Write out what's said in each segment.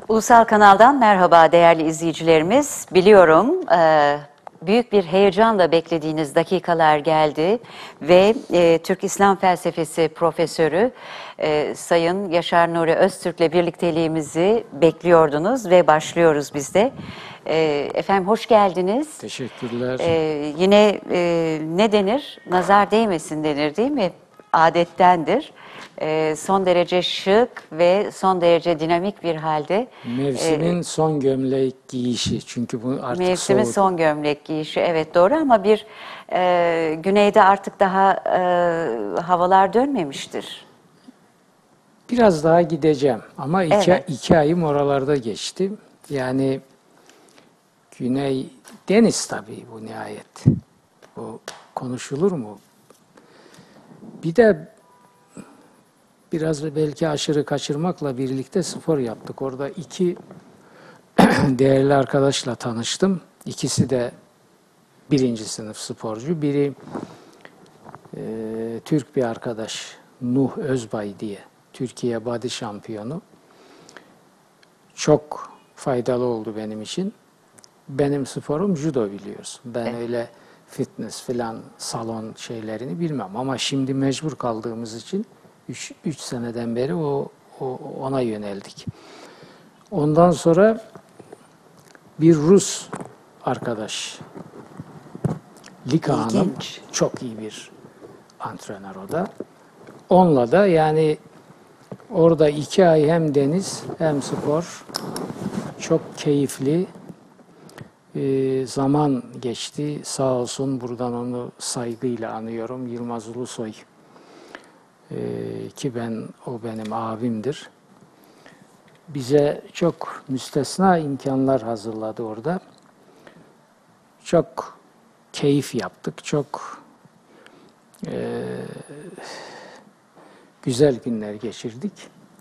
Ulusal Kanal'dan merhaba değerli izleyicilerimiz. Biliyorum büyük bir heyecanla beklediğiniz dakikalar geldi ve Türk İslam Felsefesi Profesörü Sayın Yaşar Nuri Öztürk'le birlikteliğimizi bekliyordunuz ve başlıyoruz biz de. Efendim hoş geldiniz. Teşekkürler. Yine ne denir? Nazar değmesin denir değil mi? Adettendir. Son derece şık ve son derece dinamik bir halde. Mevsimin son gömlek giyişi, çünkü bu artık Mevsimin soğudu. son gömlek giyişi, evet doğru, ama bir güneyde artık daha havalar dönmemiştir. Biraz daha gideceğim ama Evet. iki ayım oralarda geçti. Yani güney deniz tabii bu nihayet. Bu konuşulur mu? Bir de biraz belki aşırı kaçırmakla birlikte spor yaptık. Orada iki değerli arkadaşla tanıştım. İkisi de birinci sınıf sporcu. Biri Türk bir arkadaş, Nuh Özbay diye, Türkiye body şampiyonu. Çok faydalı oldu benim için. Benim sporum judo, biliyorsun. Ben öyle fitness filan salon şeylerini bilmem. Ama şimdi mecbur kaldığımız için 3 seneden beri ona yöneldik. Ondan sonra bir Rus arkadaş, Lika Hanım, çok iyi bir antrenör o da. Onunla da yani orada 2 ay hem deniz hem spor, çok keyifli zaman geçti. Sağ olsun, buradan onu saygıyla anıyorum. Yılmaz Ulusoy, ki o benim abimdir. Bize çok müstesna imkanlar hazırladı orada. Çok keyif yaptık. Çok güzel günler geçirdik.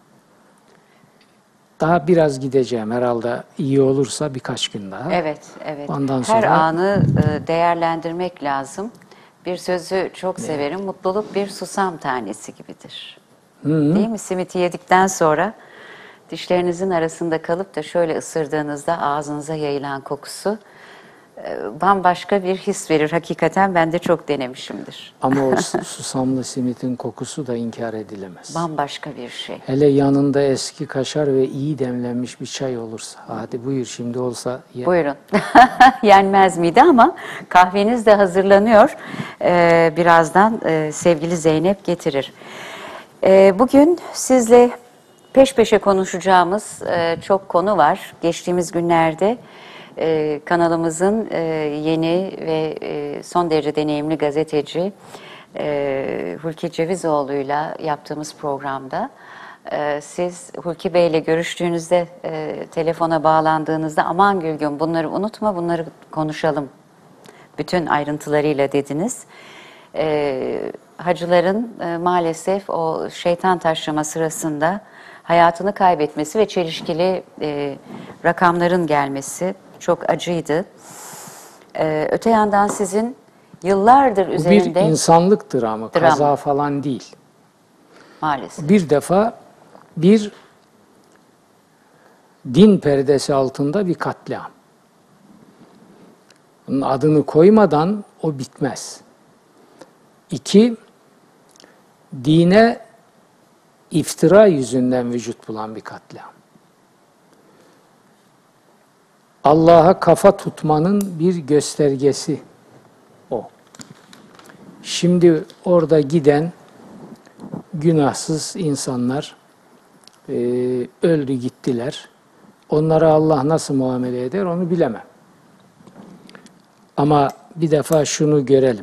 Daha biraz gideceğim herhalde, iyi olursa birkaç gün daha. Evet, evet. Ondan Her sonra anı değerlendirmek lazım. Bir sözü çok severim. Mutluluk bir susam tanesi gibidir. Değil mi? Simiti yedikten sonra dişlerinizin arasında kalıp da şöyle ısırdığınızda ağzınıza yayılan kokusu bambaşka bir his verir. Hakikaten ben de çok denemişimdir. Ama o susamlı simitin kokusu da inkar edilemez. Bambaşka bir şey. Hele yanında eski kaşar ve iyi demlenmiş bir çay olursa. Hadi buyur, şimdi olsa ye. Buyurun. Yenmez miydi, ama kahveniz de hazırlanıyor. Birazdan sevgili Zeynep getirir. Bugün sizle peş peşe konuşacağımız çok konu var. Geçtiğimiz günlerde kanalımızın yeni ve son derece deneyimli gazeteci Hulki Cevizoğlu'yla yaptığımız programda siz Hulki Bey'le görüştüğünüzde, telefona bağlandığınızda aman Gülgün bunları unutma, bunları konuşalım bütün ayrıntılarıyla dediniz. Hacıların maalesef o şeytan taşlama sırasında hayatını kaybetmesi ve çelişkili rakamların gelmesi çok acıydı. Öte yandan sizin yıllardır üzerinde... Bu bir insanlık dramı, kaza falan değil. Maalesef. Bir defa bir din perdesi altında bir katliam. Bunun adını koymadan o bitmez. 2, dine iftira yüzünden vücut bulan bir katliam. Allah'a kafa tutmanın bir göstergesi o. Şimdi orada giden günahsız insanlar öldü gittiler. Onlara Allah nasıl muamele eder onu bilemem. Ama bir defa şunu görelim.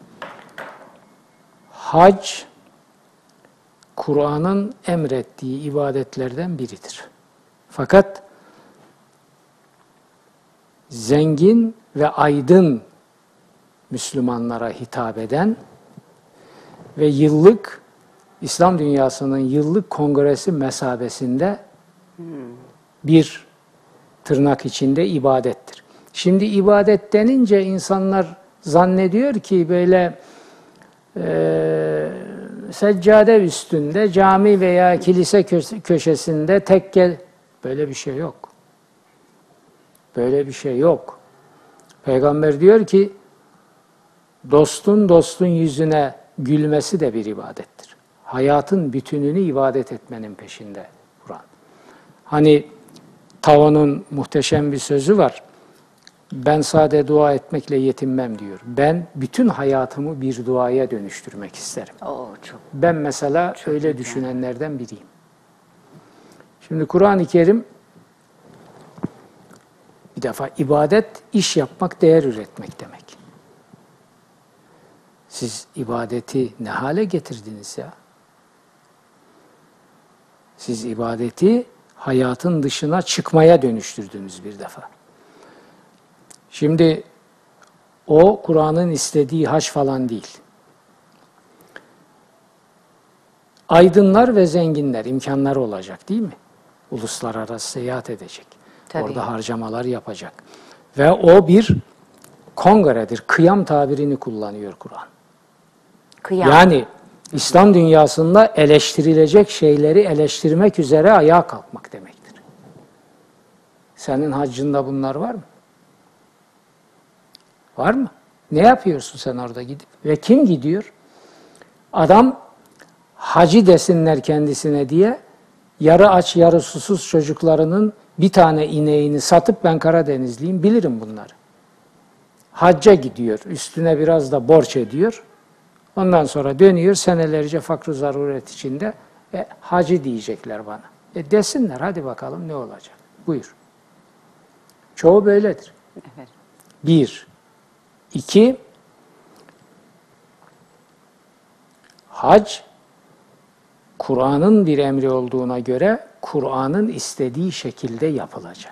Hac, Kur'an'ın emrettiği ibadetlerden biridir. Fakat zengin ve aydın Müslümanlara hitap eden ve yıllık İslam dünyasının yıllık kongresi mesabesinde bir tırnak içinde ibadettir. Şimdi ibadet denince insanlar zannediyor ki böyle seccade üstünde cami veya kilise köşesinde tekke Böyle bir şey yok. Böyle bir şey yok. Peygamber diyor ki, dostun yüzüne gülmesi de bir ibadettir. Hayatın bütününü ibadet etmenin peşinde Kur'an. Hani Tao'nun muhteşem bir sözü var. Ben sade dua etmekle yetinmem diyor. Ben bütün hayatımı bir duaya dönüştürmek isterim. Ben mesela öyle güzel düşünenlerden biriyim. Şimdi Kur'an-ı Kerim bir defa ibadet, iş yapmak, değer üretmek demek. Siz ibadeti ne hale getirdiniz ya? Siz ibadeti hayatın dışına çıkmaya dönüştürdünüz bir defa. Şimdi o Kur'an'ın istediği hac falan değil. Aydınlar ve zenginler imkanları olacak değil mi? Uluslararası seyahat edecek. Tabii. Orada harcamalar yapacak. Ve o bir kongredir. Kıyam tabirini kullanıyor Kur'an. Kıyam. Yani İslam dünyasında eleştirilecek şeyleri eleştirmek üzere ayağa kalkmak demektir. Senin haccında bunlar var mı? Var mı? Ne yapıyorsun sen orada gidip? Ve kim gidiyor? Adam hacı desinler kendisine diye yarı aç yarı susuz çocuklarının bir tane ineğini satıp ben Karadenizliyim bilirim bunları. Hacca gidiyor. Üstüne biraz da borç ediyor. Ondan sonra dönüyor senelerce fakr-ı zaruret içinde hacı diyecekler bana. Desinler hadi bakalım ne olacak. Buyur. Çoğu böyledir. Evet. 1. 2. Hac, Kur'an'ın bir emri olduğuna göre Kur'an'ın istediği şekilde yapılacak.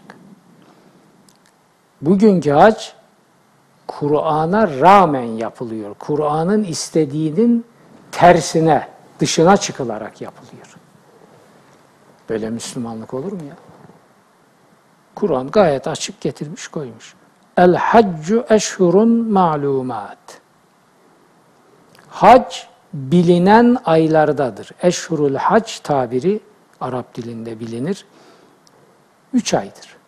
Bugünkü hac, Kur'an'a rağmen yapılıyor. Kur'an'ın istediğinin tersine, dışına çıkılarak yapılıyor. Böyle Müslümanlık olur mu ya? Kur'an gayet açık getirmiş koymuş. El-haccu eşhurun ma'lumat. Hac bilinen aylardadır. Eşhurul hac tabiri Arap dilinde bilinir. 3 aydır.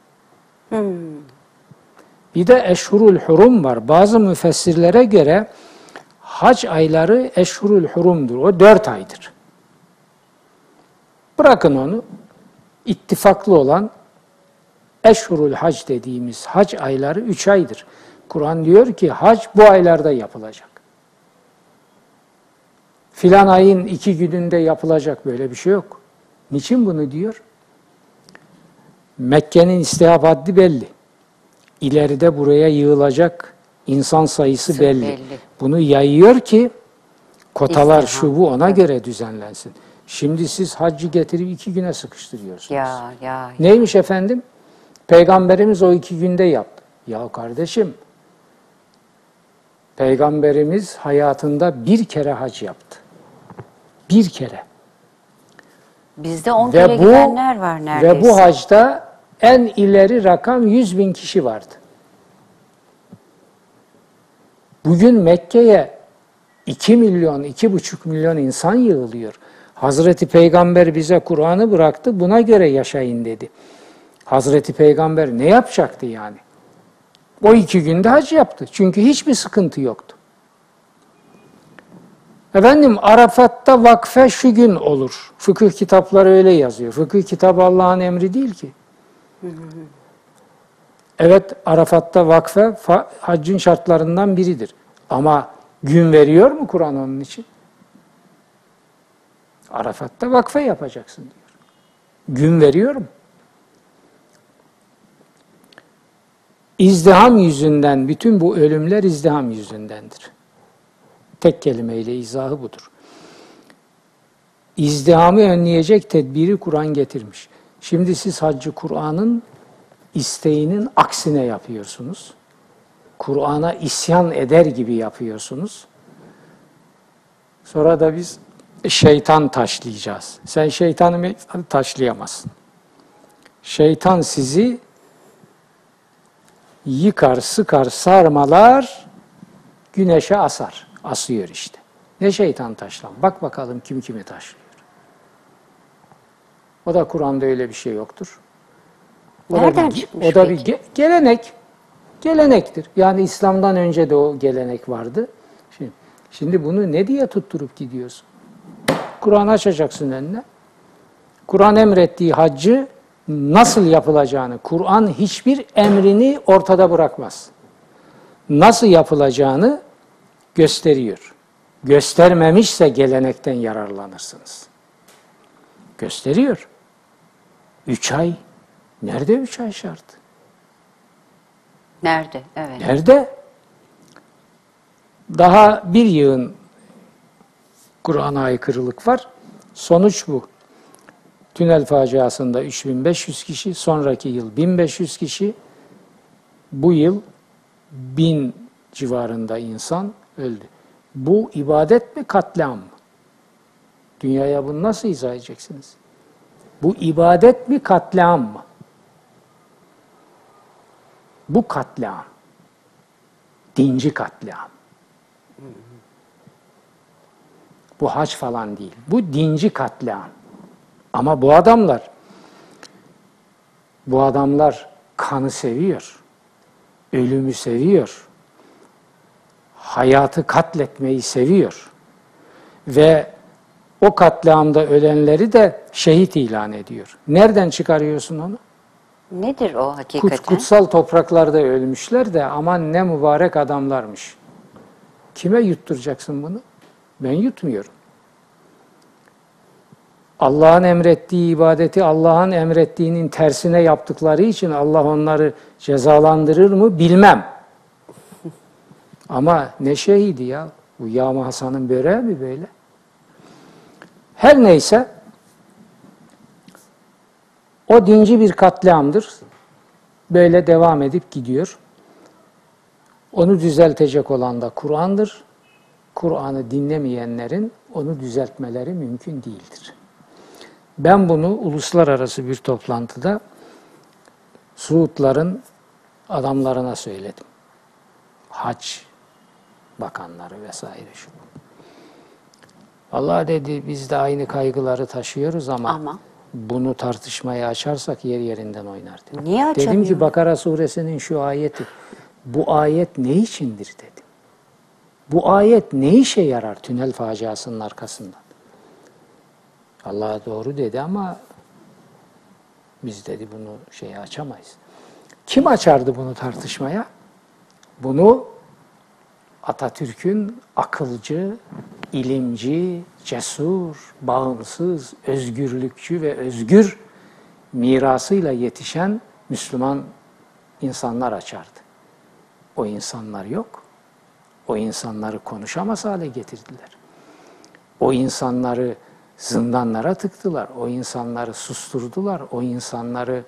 Bir de eşhurul hurum var. Bazı müfessirlere göre hac ayları eşhurul hurumdur. O 4 aydır. Bırakın onu. İttifaklı olan eşhurul hac dediğimiz hac ayları 3 aydır. Kur'an diyor ki hac bu aylarda yapılacak. Filan ayın 2 gününde yapılacak böyle bir şey yok. Niçin bunu diyor? Mekke'nin istihap haddi belli. İleride buraya yığılacak insan sayısı belli. Bunu yayıyor ki kotalar şu bu ona göre düzenlensin. Şimdi siz haccı getirip 2 güne sıkıştırıyorsunuz. Neymiş efendim? Peygamberimiz o 2 günde yaptı. Ya kardeşim, Peygamberimiz hayatında 1 kere hac yaptı. 1 kere. Bizde 10 kere gidenler var neredeyse. Ve bu hacda en ileri rakam 100.000 kişi vardı. Bugün Mekke'ye 2 milyon, 2,5 milyon insan yığılıyor. Hazreti Peygamber bize Kur'an'ı bıraktı, buna göre yaşayın dedi. Hazreti Peygamber ne yapacaktı yani? O 2 günde hac yaptı. Çünkü hiçbir sıkıntı yoktu. Efendim Arafat'ta vakfe şu gün olur. Fıkıh kitapları öyle yazıyor. Fıkıh kitabı Allah'ın emri değil ki. Evet Arafat'ta vakfe haccın şartlarından biridir. Ama gün veriyor mu Kur'an onun için? Arafat'ta vakfe yapacaksın diyor. Gün veriyor mu? İzdiham yüzünden, bütün bu ölümler izdiham yüzündendir. Tek kelimeyle izahı budur. İzdihamı önleyecek tedbiri Kur'an getirmiş. Şimdi siz haccı Kur'an'ın isteğinin aksine yapıyorsunuz. Kur'an'a isyan eder gibi yapıyorsunuz. Sonra da biz şeytan taşlayacağız. Sen şeytanı taşlayamazsın. Şeytan sizi yıkar, sıkar, sarmalar, güneşe asar. Asıyor işte. Ne şeytan taşlan? Bak bakalım kim kimi taşlıyor. O da Kur'an'da öyle bir şey yoktur. Nereden çıkmış O da peki? bir gelenek. Gelenektir. Yani İslam'dan önce de o gelenek vardı. Şimdi bunu ne diye tutturup gidiyorsun? Kur'an açacaksın önüne. Kur'an emrettiği haccı nasıl yapılacağını, Kur'an hiçbir emrini ortada bırakmaz. Nasıl yapılacağını gösteriyor. Göstermemişse gelenekten yararlanırsınız. Gösteriyor. 3 ay. Nerede 3 ay şart? Nerede? Evet. Nerede? Daha bir yığın Kur'an'a aykırılık var. Sonuç bu. Tünel faciasında 3500 kişi, sonraki yıl 1500 kişi, bu yıl 1000 civarında insan öldü. Bu ibadet mi, katliam mı? Dünyaya bunu nasıl izah edeceksiniz? Bu ibadet mi, katliam mı? Bu katliam. Dinci katliam. Bu hac falan değil. Bu dinci katliam. Ama bu adamlar kanı seviyor. Ölümü seviyor. Hayatı katletmeyi seviyor. Ve o katliamda ölenleri de şehit ilan ediyor. Nereden çıkarıyorsun onu? Nedir o hakikaten? Kutsal topraklarda ölmüşler de aman ne mübarek adamlarmış. Kime yutturacaksın bunu? Ben yutmuyorum. Allah'ın emrettiği ibadeti Allah'ın emrettiğinin tersine yaptıkları için Allah onları cezalandırır mı bilmem. Ama ne şehidi ya? Bu Yağma Hasan'ın böreği mi böyle? Her neyse o dinci bir katliamdır. Böyle devam edip gidiyor. Onu düzeltecek olan da Kur'an'dır. Kur'an'ı dinlemeyenlerin onu düzeltmeleri mümkün değildir. Ben bunu uluslararası bir toplantıda Suudların adamlarına söyledim. Hac bakanları vesaire şu. Allah dedi biz de aynı kaygıları taşıyoruz ama bunu tartışmaya açarsak yer yerinden oynar dedi. Niye açamıyor? Dedim ki Bakara suresinin şu ayeti, bu ayet ne içindir dedim. Bu ayet ne işe yarar tünel faciasının arkasından? Allah doğru dedi ama biz dedi bunu açamayız. Kim açardı bunu tartışmaya? Bunu Atatürk'ün akılcı, ilimci, cesur, bağımsız, özgürlükçü ve özgür mirasıyla yetişen Müslüman insanlar açardı. O insanlar yok. O insanları konuşamaz hale getirdiler. O insanları zindanlara tıktılar. O insanları susturdular. O insanları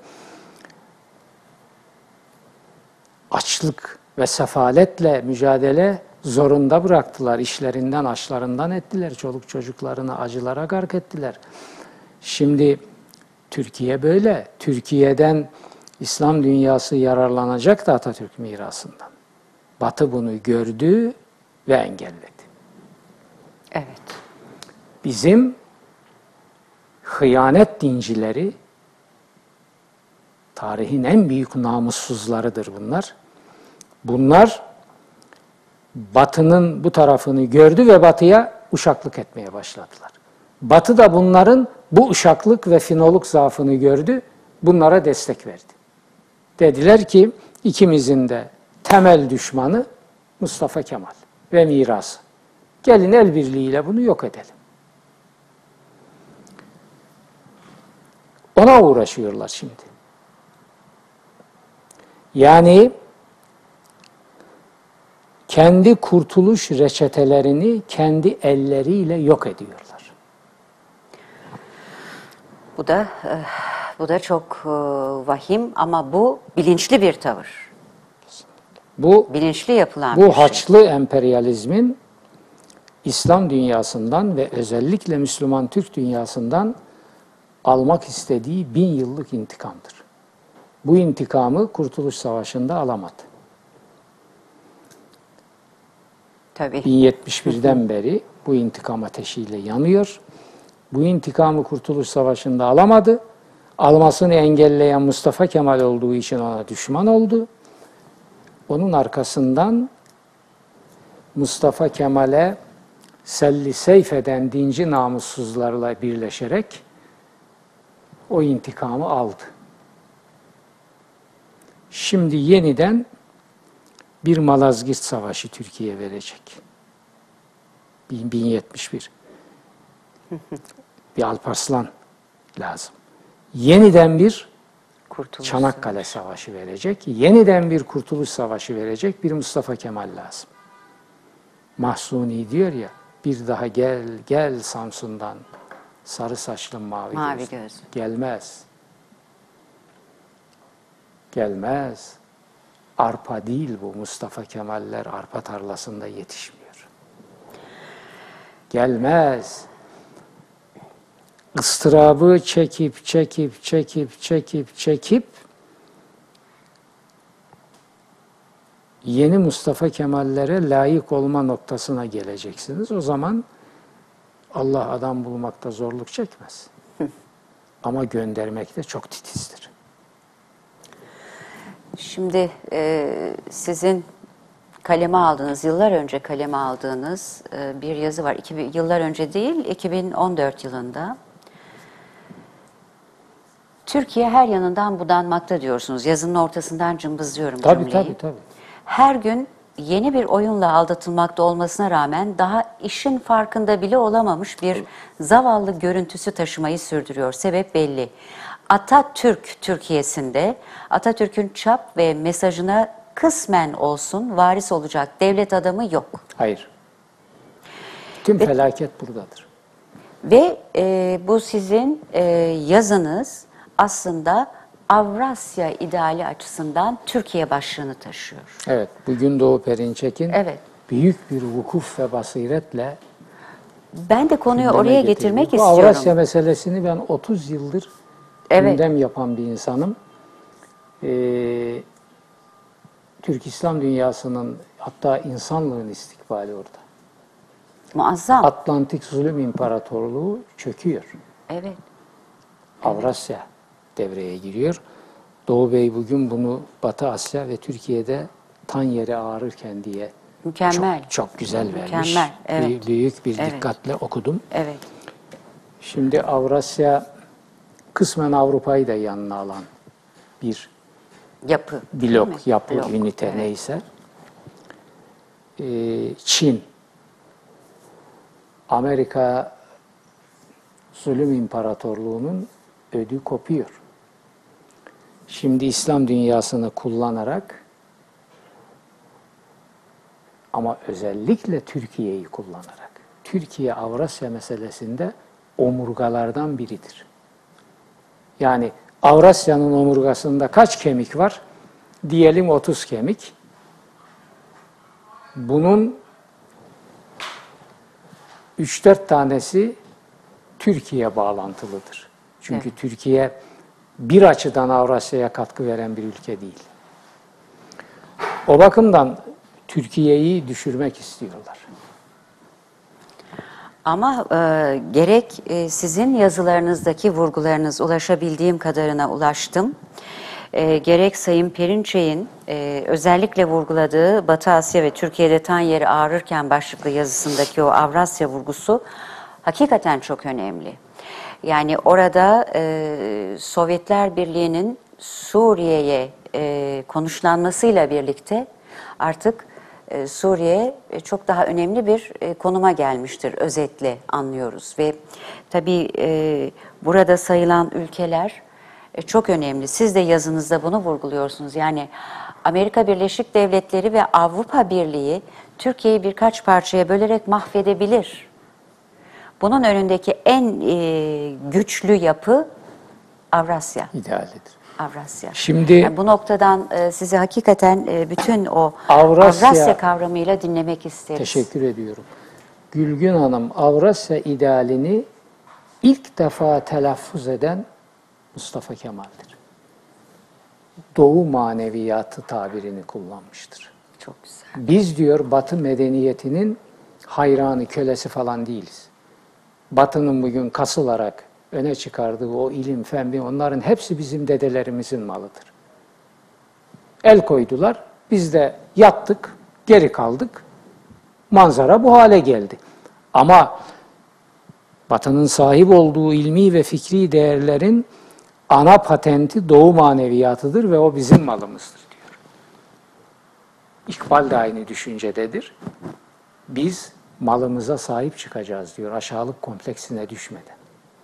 açlık ve sefaletle mücadele zorunda bıraktılar. İşlerinden, açlarından ettiler. Çoluk çocuklarını acılara gark ettiler. Şimdi Türkiye böyle. Türkiye'den İslam dünyası yararlanacak da Atatürk mirasından. Batı bunu gördü ve engelledi. Evet. Bizim hıyanet dincileri, tarihin en büyük namussuzlarıdır bunlar. Bunlar Batı'nın bu tarafını gördü ve Batı'ya uşaklık etmeye başladılar. Batı da bunların bu uşaklık ve finoluk zaafını gördü, bunlara destek verdi. Dediler ki ikimizin de temel düşmanı Mustafa Kemal ve mirası. Gelin el birliğiyle bunu yok edelim. Ona uğraşıyorlar şimdi. Yani kendi kurtuluş reçetelerini kendi elleriyle yok ediyorlar. Bu da çok vahim ama bu bilinçli bir tavır. Bu bilinçli yapılan bir bu şey. haçlı emperyalizmin İslam dünyasından ve özellikle Müslüman Türk dünyasından almak istediği 1000 yıllık intikamdır. Bu intikamı Kurtuluş Savaşı'nda alamadı. Tabii. 1071'den beri bu intikam ateşiyle yanıyor Bu intikamı Kurtuluş Savaşı'nda alamadı. Almasını engelleyen Mustafa Kemal olduğu için ona düşman oldu. Onun arkasından Mustafa Kemal'e selli seyf eden dinci namussuzlarla birleşerek o intikamı aldı. Şimdi yeniden bir Malazgirt Savaşı Türkiye verecek. 1071. Bir Alparslan lazım. Yeniden bir Kurtuluş Çanakkale Savaşı verecek. Yeniden bir Kurtuluş Savaşı verecek. Bir Mustafa Kemal lazım. Mahsuni diyor ya, bir daha gel, gel Samsun'dan sarı saçlı mavi gözlü. gözlü. Gelmez. Gelmez. Arpa değil bu. Mustafa Kemaller arpa tarlasında yetişmiyor. Gelmez. Istırabı çekip yeni Mustafa Kemallere layık olma noktasına geleceksiniz. O zaman Allah adam bulmakta zorluk çekmez. Ama göndermekte çok titizdir. Şimdi sizin kaleme aldığınız, yıllar önce kaleme aldığınız bir yazı var. Yıllar önce değil, 2014 yılında. Türkiye her yanından budanmakta diyorsunuz. Yazının ortasından cımbızlıyorum cümleyi. Tabii. Her gün yeni bir oyunla aldatılmakta olmasına rağmen daha işin farkında bile olamamış bir zavallı görüntüsü taşımayı sürdürüyor. Sebep belli. Atatürk Türkiye'sinde Atatürk'ün çap ve mesajına kısmen olsun varis olacak devlet adamı yok. Hayır. Tüm felaket buradadır. Ve bu sizin yazınız aslında Avrasya ideali açısından Türkiye başlığını taşıyor. Evet, bugün Doğu Perinçek'in büyük bir vukuf ve basiretle ben de konuyu oraya getirmek bu istiyorum. Avrasya meselesini ben 30 yıldır gündem yapan bir insanım. Türk İslam dünyasının, hatta insanlığın istikbali orada. Muazzam. Atlantik Zulüm İmparatorluğu çöküyor. Evet. Avrasya devreye giriyor. Doğu Bey bugün bunu Batı Asya ve Türkiye'de tan yeri ağrırken diye çok güzel vermiş. Mükemmel. Evet. Büyük bir dikkatle okudum. Evet. Şimdi Avrasya kısmen Avrupa'yı da yanına alan bir Yapı. blok, Blok, ünite neyse. Çin, Amerika Zulüm İmparatorluğu'nun ödü kopuyor. Şimdi İslam dünyasını kullanarak ama özellikle Türkiye'yi kullanarak. Türkiye Avrasya meselesinde omurgalardan biridir. Yani Avrasya'nın omurgasında kaç kemik var? Diyelim 30 kemik. Bunun 3-4 tanesi Türkiye bağlantılıdır. Çünkü Türkiye bir açıdan Avrasya'ya katkı veren bir ülke değil. O bakımdan Türkiye'yi düşürmek istiyorlar. Ama gerek sizin yazılarınızdaki vurgularınız ulaşabildiğim kadarına ulaştım. Gerek Sayın Perinçek'in özellikle vurguladığı Batı Asya ve Türkiye'de tan yeri ağrırken başlıklı yazısındaki o Avrasya vurgusu hakikaten çok önemli. Yani orada Sovyetler Birliği'nin Suriye'ye konuşlanmasıyla birlikte artık Suriye çok daha önemli bir konuma gelmiştir, özetle anlıyoruz. Ve tabii burada sayılan ülkeler çok önemli. Siz de yazınızda bunu vurguluyorsunuz. Yani Amerika Birleşik Devletleri ve Avrupa Birliği Türkiye'yi birkaç parçaya bölerek mahvedebilir. Bunun önündeki en güçlü yapı Avrasya. İdealidir. Avrasya. Şimdi yani bu noktadan sizi hakikaten bütün o Avrasya kavramıyla dinlemek isteriz. Teşekkür ediyorum. Gülgün Hanım, Avrasya idealini ilk defa telaffuz eden Mustafa Kemal'dir. Doğu maneviyatı tabirini kullanmıştır. Çok güzel. Biz diyor Batı medeniyetinin hayranı, kölesi falan değiliz. Batı'nın bugün kasılarak öne çıkardığı o ilim, fen, onların hepsi bizim dedelerimizin malıdır. El koydular, biz de yattık, geri kaldık. Manzara bu hale geldi. Ama Batı'nın sahip olduğu ilmi ve fikri değerlerin ana patenti Doğu maneviyatıdır ve o bizim malımızdır diyor. İkbal de aynı düşüncededir. Biz malımıza sahip çıkacağız diyor, aşağılık kompleksine düşmeden.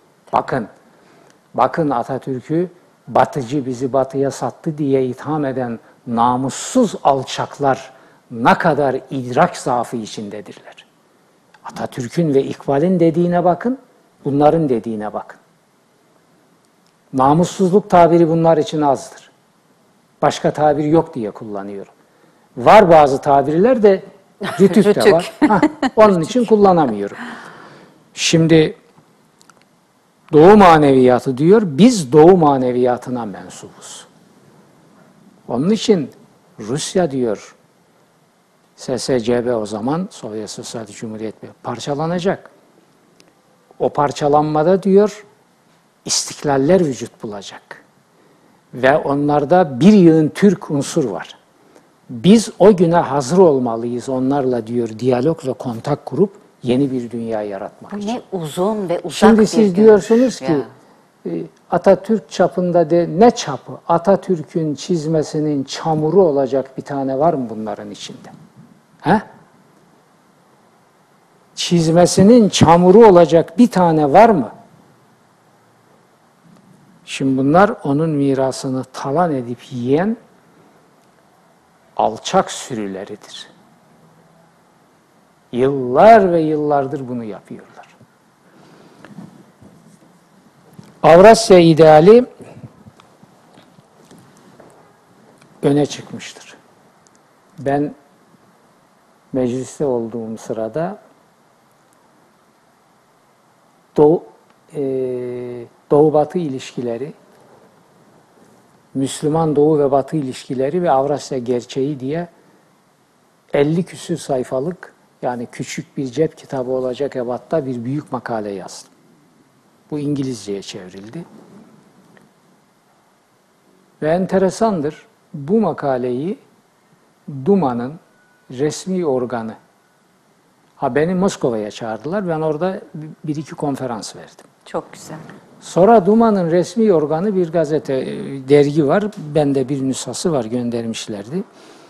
Bakın Atatürk'ü batıcı, bizi batıya sattı diye itham eden namussuz alçaklar ne kadar idrak zaafı içindedirler. Atatürk'ün ve İkbal'in dediğine bakın, bunların dediğine bakın. Namussuzluk tabiri bunlar için azdır. Başka tabir yok diye kullanıyorum. Var bazı tabirler de rütük de var. Onun için kullanamıyorum. Şimdi Doğu maneviyatı diyor, biz Doğu maneviyatına mensubuz. Onun için Rusya diyor, SSCB o zaman, Sovyet Sosyalist Cumhuriyet parçalanacak. O parçalanmada diyor, istiklaller vücut bulacak. Ve onlarda bir yığın Türk unsur var. Biz o güne hazır olmalıyız onlarla diyor, diyalog ve kontak kurup yeni bir dünya yaratmak için. Ne uzun ve uzak Şimdi bir siz görüş diyorsunuz ki ya. Atatürk çapında ne çapı? Atatürk'ün çizmesinin çamuru olacak bir tane var mı bunların içinde? He? Çizmesinin çamuru olacak bir tane var mı? Şimdi bunlar onun mirasını talan edip yiyen alçak sürüleridir. Yıllar ve yıllardır bunu yapıyorlar. Avrasya ideali öne çıkmıştır. Ben mecliste olduğum sırada Doğu-Batı ilişkileri, Müslüman Doğu ve Batı ilişkileri ve Avrasya gerçeği diye 50 küsür sayfalık, yani küçük bir cep kitabı olacak ebatta bir büyük makale yazdım. Bu İngilizceye çevrildi. Ve enteresandır, bu makaleyi Duma'nın resmi organı, beni Moskova'ya çağırdılar, ben orada bir iki konferans verdim. Çok güzel. Sonra Duma'nın resmi organı bir gazete, dergi var, bende bir nüshası var, göndermişlerdi.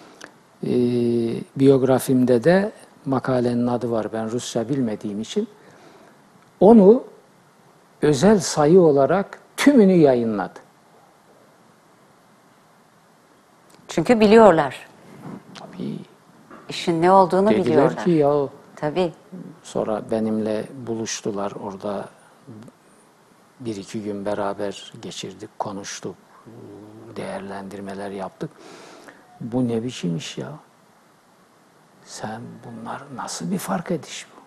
Biyografimde de makalenin adı var, ben Rusça bilmediğim için. Onu özel sayı olarak tümünü yayınladı. Çünkü biliyorlar. Tabii. İşin ne olduğunu Dediler biliyorlar. ki ya, Tabii. sonra benimle buluştular orada, bir iki gün beraber geçirdik, konuştuk, değerlendirmeler yaptık. Bu ne biçim iş ya? Bunlar nasıl bir fark ediş bu?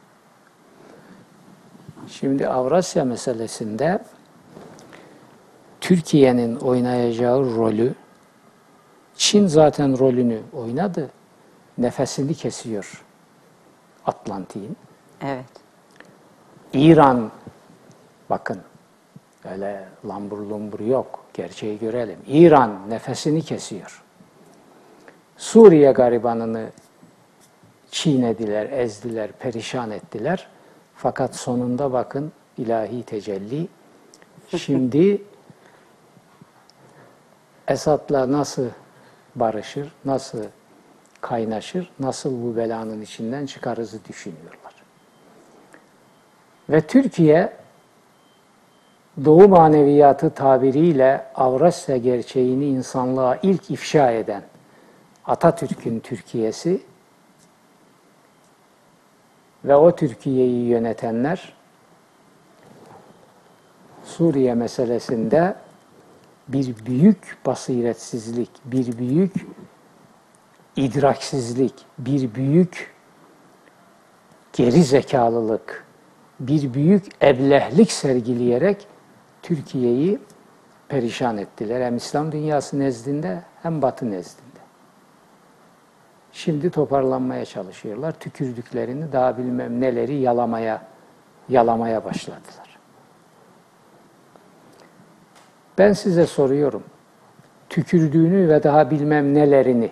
Şimdi Avrasya meselesinde Türkiye'nin oynayacağı rolü, Çin zaten rolünü oynadı, nefesini kesiyor Atlantik'in. Evet. İran, bakın, öyle lambur lumbur yok, gerçeği görelim. İran nefesini kesiyor. Suriye garibanını çiğnediler, ezdiler, perişan ettiler. Fakat sonunda bakın ilahi tecelli. Şimdi Esad'la nasıl barışır, nasıl kaynaşır, nasıl bu belanın içinden çıkarızı düşünüyorlar. Ve Türkiye, Doğu maneviyatı tabiriyle Avrasya gerçeğini insanlığa ilk ifşa eden Atatürk'ün Türkiye'si ve o Türkiye'yi yönetenler Suriye meselesinde bir büyük basiretsizlik, bir büyük idraksizlik, bir büyük geri zekalılık, bir büyük eblehlik sergileyerek Türkiye'yi perişan ettiler. Hem İslam dünyası nezdinde hem Batı nezdinde. Şimdi toparlanmaya çalışıyorlar. Tükürdüklerini daha bilmem neleri yalamaya yalamaya başladılar. Ben size soruyorum, tükürdüğünü ve daha bilmem nelerini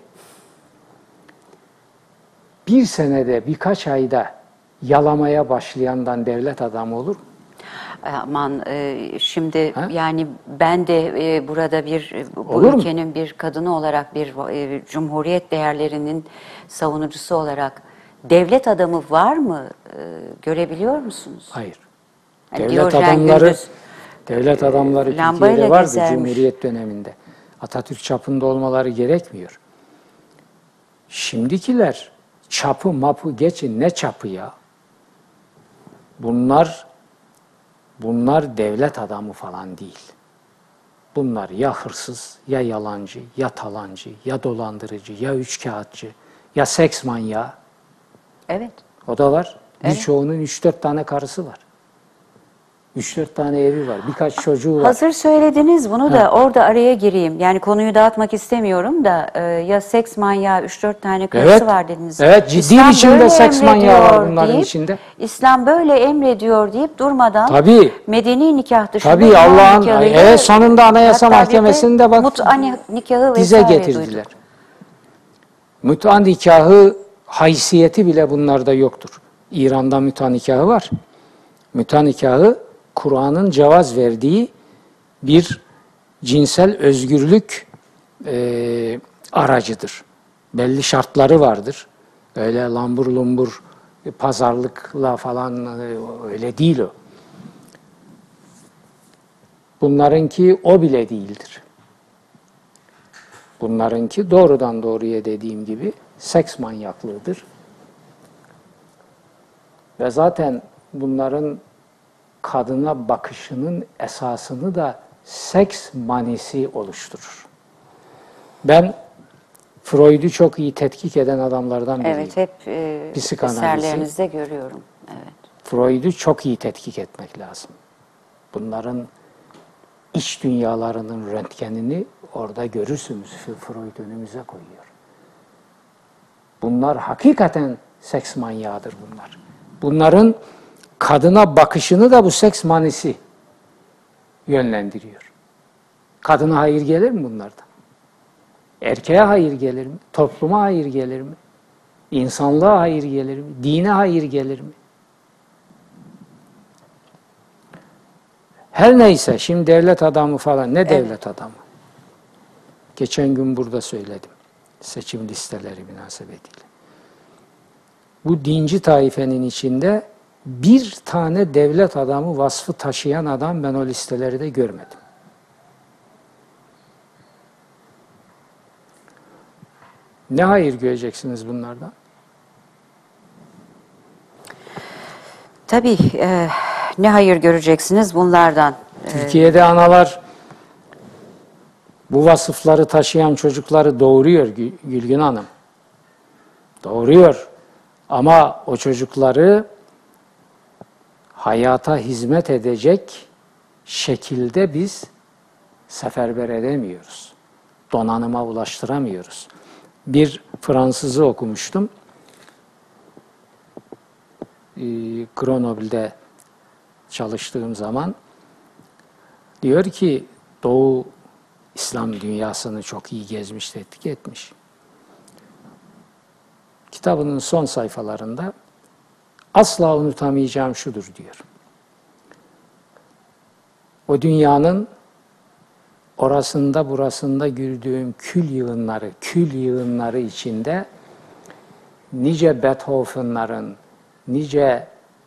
bir senede, birkaç ayda yalamaya başlayandan devlet adamı olur mu? Aman şimdi Ha? yani ben de burada bu Olur mu? ülkenin bir kadını olarak bir cumhuriyet değerlerinin savunucusu olarak devlet adamı var mı? Görebiliyor musunuz? Hayır. Hani Devlet Diyojen adamları, Gündüz, devlet adamları lambayla Türkiye'de vardı gezermiş. Cumhuriyet döneminde. Atatürk çapında olmaları gerekmiyor. Şimdikiler çapı mapı geçin, ne çapı ya? Bunlar devlet adamı falan değil. Bunlar ya hırsız, ya yalancı, ya talancı, ya dolandırıcı, ya üçkağıtçı, ya seks manyağı. Evet. O da var. Evet. Birçoğunun 3-4 tane karısı var. 3-4 tane evi var. Birkaç çocuğu var. Hazır söylediniz bunu da orada araya gireyim. Yani konuyu dağıtmak istemiyorum da ya seks manyağı 3-4 tane karısı Evet. var dediniz. Evet, ciddi İslam biçimde böyle seks manyağı var emrediyor bunların deyip, içinde. İslam böyle emrediyor deyip durmadan Tabii. medeni nikah dışında Tabii imam Allah'ın nikahıyla, sonunda Anayasa hatta bir de Mahkemesi'nde bak mut'a nikahı dize vesaire getirdiler. duyduk. Mut'a nikahı haysiyeti bile bunlarda yoktur. İran'da mut'a nikahı var. Mut'a nikahı Kur'an'ın cevaz verdiği bir cinsel özgürlük aracıdır. Belli şartları vardır. Öyle lambur lumbur pazarlıkla falan öyle değil o. Bunlarınki o bile değildir. Bunlarınki doğrudan doğruya dediğim gibi seks manyaklığıdır. Ve zaten bunların kadına bakışının esasını da seks manisi oluşturur. Ben Freud'u çok iyi tetkik eden adamlardan biriyim. Evet, hep Psikanalizi. eserlerinizde görüyorum. Evet. Freud'u çok iyi tetkik etmek lazım. Bunların iç dünyalarının röntgenini orada görürsünüz. Freud önümüze koyuyor. Bunlar hakikaten seks manyağıdır bunlar. Bunların kadına bakışını da bu seks manisi yönlendiriyor. Kadına hayır gelir mi bunlardan? Erkeğe hayır gelir mi? Topluma hayır gelir mi? İnsanlığa hayır gelir mi? Dine hayır gelir mi? Her neyse, şimdi devlet adamı falan, ne devlet adamı? Geçen gün burada söyledim, seçim listeleri münasebetiyle. Bu dinci taifenin içinde bir tane devlet adamı vasfı taşıyan adam ben o listeleri de görmedim. Ne hayır göreceksiniz bunlardan? Tabii ne hayır göreceksiniz bunlardan. Türkiye'de analar bu vasıfları taşıyan çocukları doğuruyor Gülgün Hanım. Doğuruyor. Ama o çocukları hayata hizmet edecek şekilde biz seferber edemiyoruz. Donanıma ulaştıramıyoruz. Bir Fransızı okumuştum. Grenoble'de çalıştığım zaman diyor ki Doğu İslam dünyasını çok iyi gezmiş, tetkik etmiş. Kitabının son sayfalarında asla unutamayacağım şudur diyor. O dünyanın orasında burasında gördüğüm kül yığınları içinde nice Beethoven'ların, nice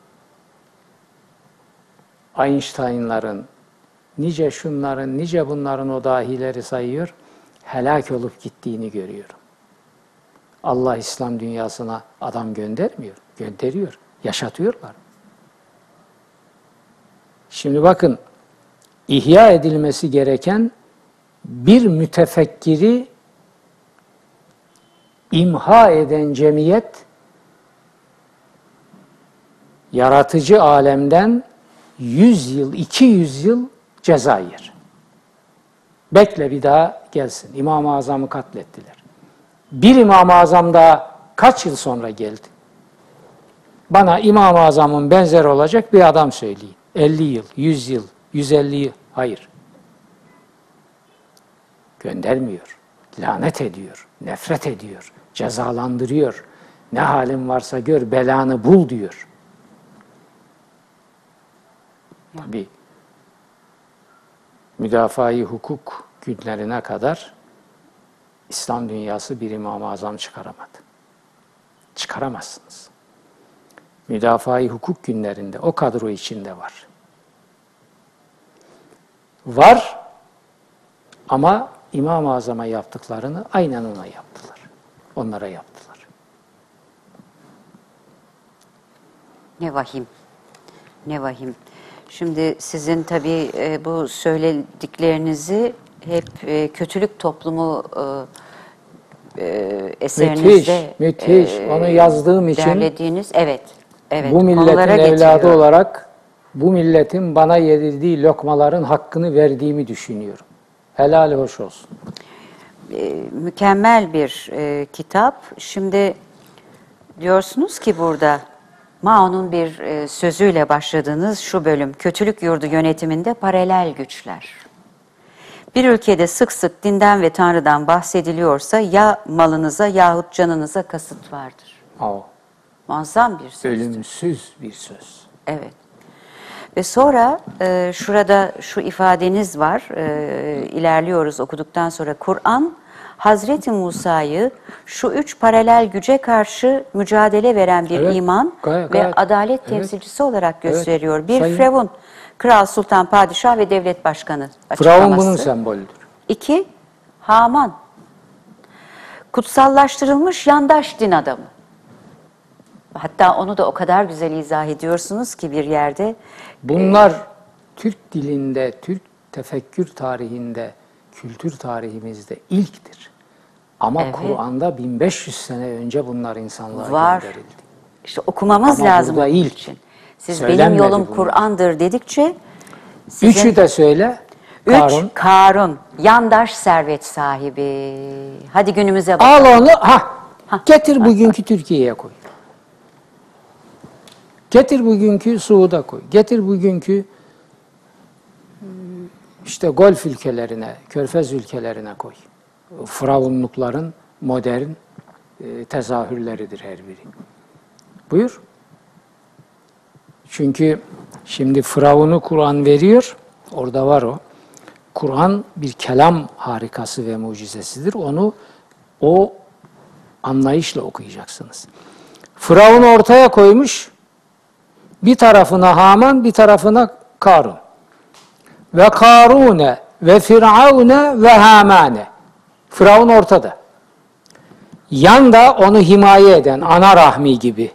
Einstein'ların, nice şunların, nice bunların o dahileri sayıyor, helak olup gittiğini görüyorum. Allah İslam dünyasına adam göndermiyor, gönderiyor, yaşatıyorlar. Şimdi bakın, ihya edilmesi gereken bir mütefekkiri imha eden cemiyet, yaratıcı alemden 100 yıl, 200 yıl ceza yer. Bekle bir daha gelsin. İmam-ı Azam'ı katlettiler. Bir İmam-ı Azam daha kaç yıl sonra geldi? Bana İmam-ı Azam'ın benzeri olacak bir adam söyleyin. 50 yıl, 100 yıl, 150 yıl. Hayır. Göndermiyor. Lanet ediyor. Nefret ediyor. Cezalandırıyor. Ne halin varsa gör, belanı bul diyor. Tabii müdafaa-i hukuk günlerine kadar İslam dünyası bir İmam-ı Azam çıkaramadı. Çıkaramazsınız. Müdafaa-i hukuk günlerinde o kadro içinde var. Var ama İmam-ı Azam'a yaptıklarını aynen ona yaptılar. Onlara yaptılar. Ne vahim. Ne vahim. Şimdi sizin tabii bu söylediklerinizi hep kötülük toplumu eserinizde müthiş. Onu yazdığım için derlediğiniz, evet, bu milletin konulara evladı getiriyor. olarak bu milletin bana yedirdiği lokmaların hakkını verdiğimi düşünüyorum. Helali hoş olsun. Mükemmel bir kitap. Şimdi diyorsunuz ki burada Mao'nun bir sözüyle başladığınız şu bölüm, kötülük yurdu yönetiminde paralel güçler. Bir ülkede sık sık dinden ve Tanrı'dan bahsediliyorsa ya malınıza yahut canınıza kasıt vardır. Muazzam bir söz. Ölümsüz bir söz. Evet. Ve sonra şurada şu ifadeniz var, ilerliyoruz okuduktan sonra. Kur'an, Hazreti Musa'yı şu üç paralel güce karşı mücadele veren bir Evet, iman gayet, ve gayet. adalet Evet. temsilcisi olarak gösteriyor. Evet, Bir sayın. Firavun, kral, sultan, padişah ve devlet başkanı Firavun açıklaması. bunun sembolüdür. 2. Haman, kutsallaştırılmış yandaş din adamı. Hatta onu da o kadar güzel izah ediyorsunuz ki bir yerde. Bunlar Türk dilinde, Türk tefekkür tarihinde, kültür tarihimizde ilktir. Ama Evet. Kur'an'da 1500 sene önce bunlar insanlığa Var. gönderildi. İşte okumamız Ama lazım burada onun ilk. için. Siz benim Söylenmedi yolum bunlar. Kur'an'dır dedikçe sizin Üçü de söyle. Karun. Karun, yandaş servet sahibi. Hadi günümüze Al bakalım. onu, getir bugünkü Türkiye'ye koy. Getir bugünkü Suud'a koy. Getir bugünkü işte Golf ülkelerine, Körfez ülkelerine koy. Firavunlukların modern tezahürleridir her biri. Buyur. Çünkü şimdi Firavun'u Kur'an veriyor, orada var o. Kur'an bir kelam harikası ve mucizesidir. Onu o anlayışla okuyacaksınız. Firavun ortaya koymuş, bir tarafına Haman, bir tarafına Karun. Ve Karune ve Firavune ve Hamane. Firavun ortada. Yanda onu himaye eden ana rahmi gibi.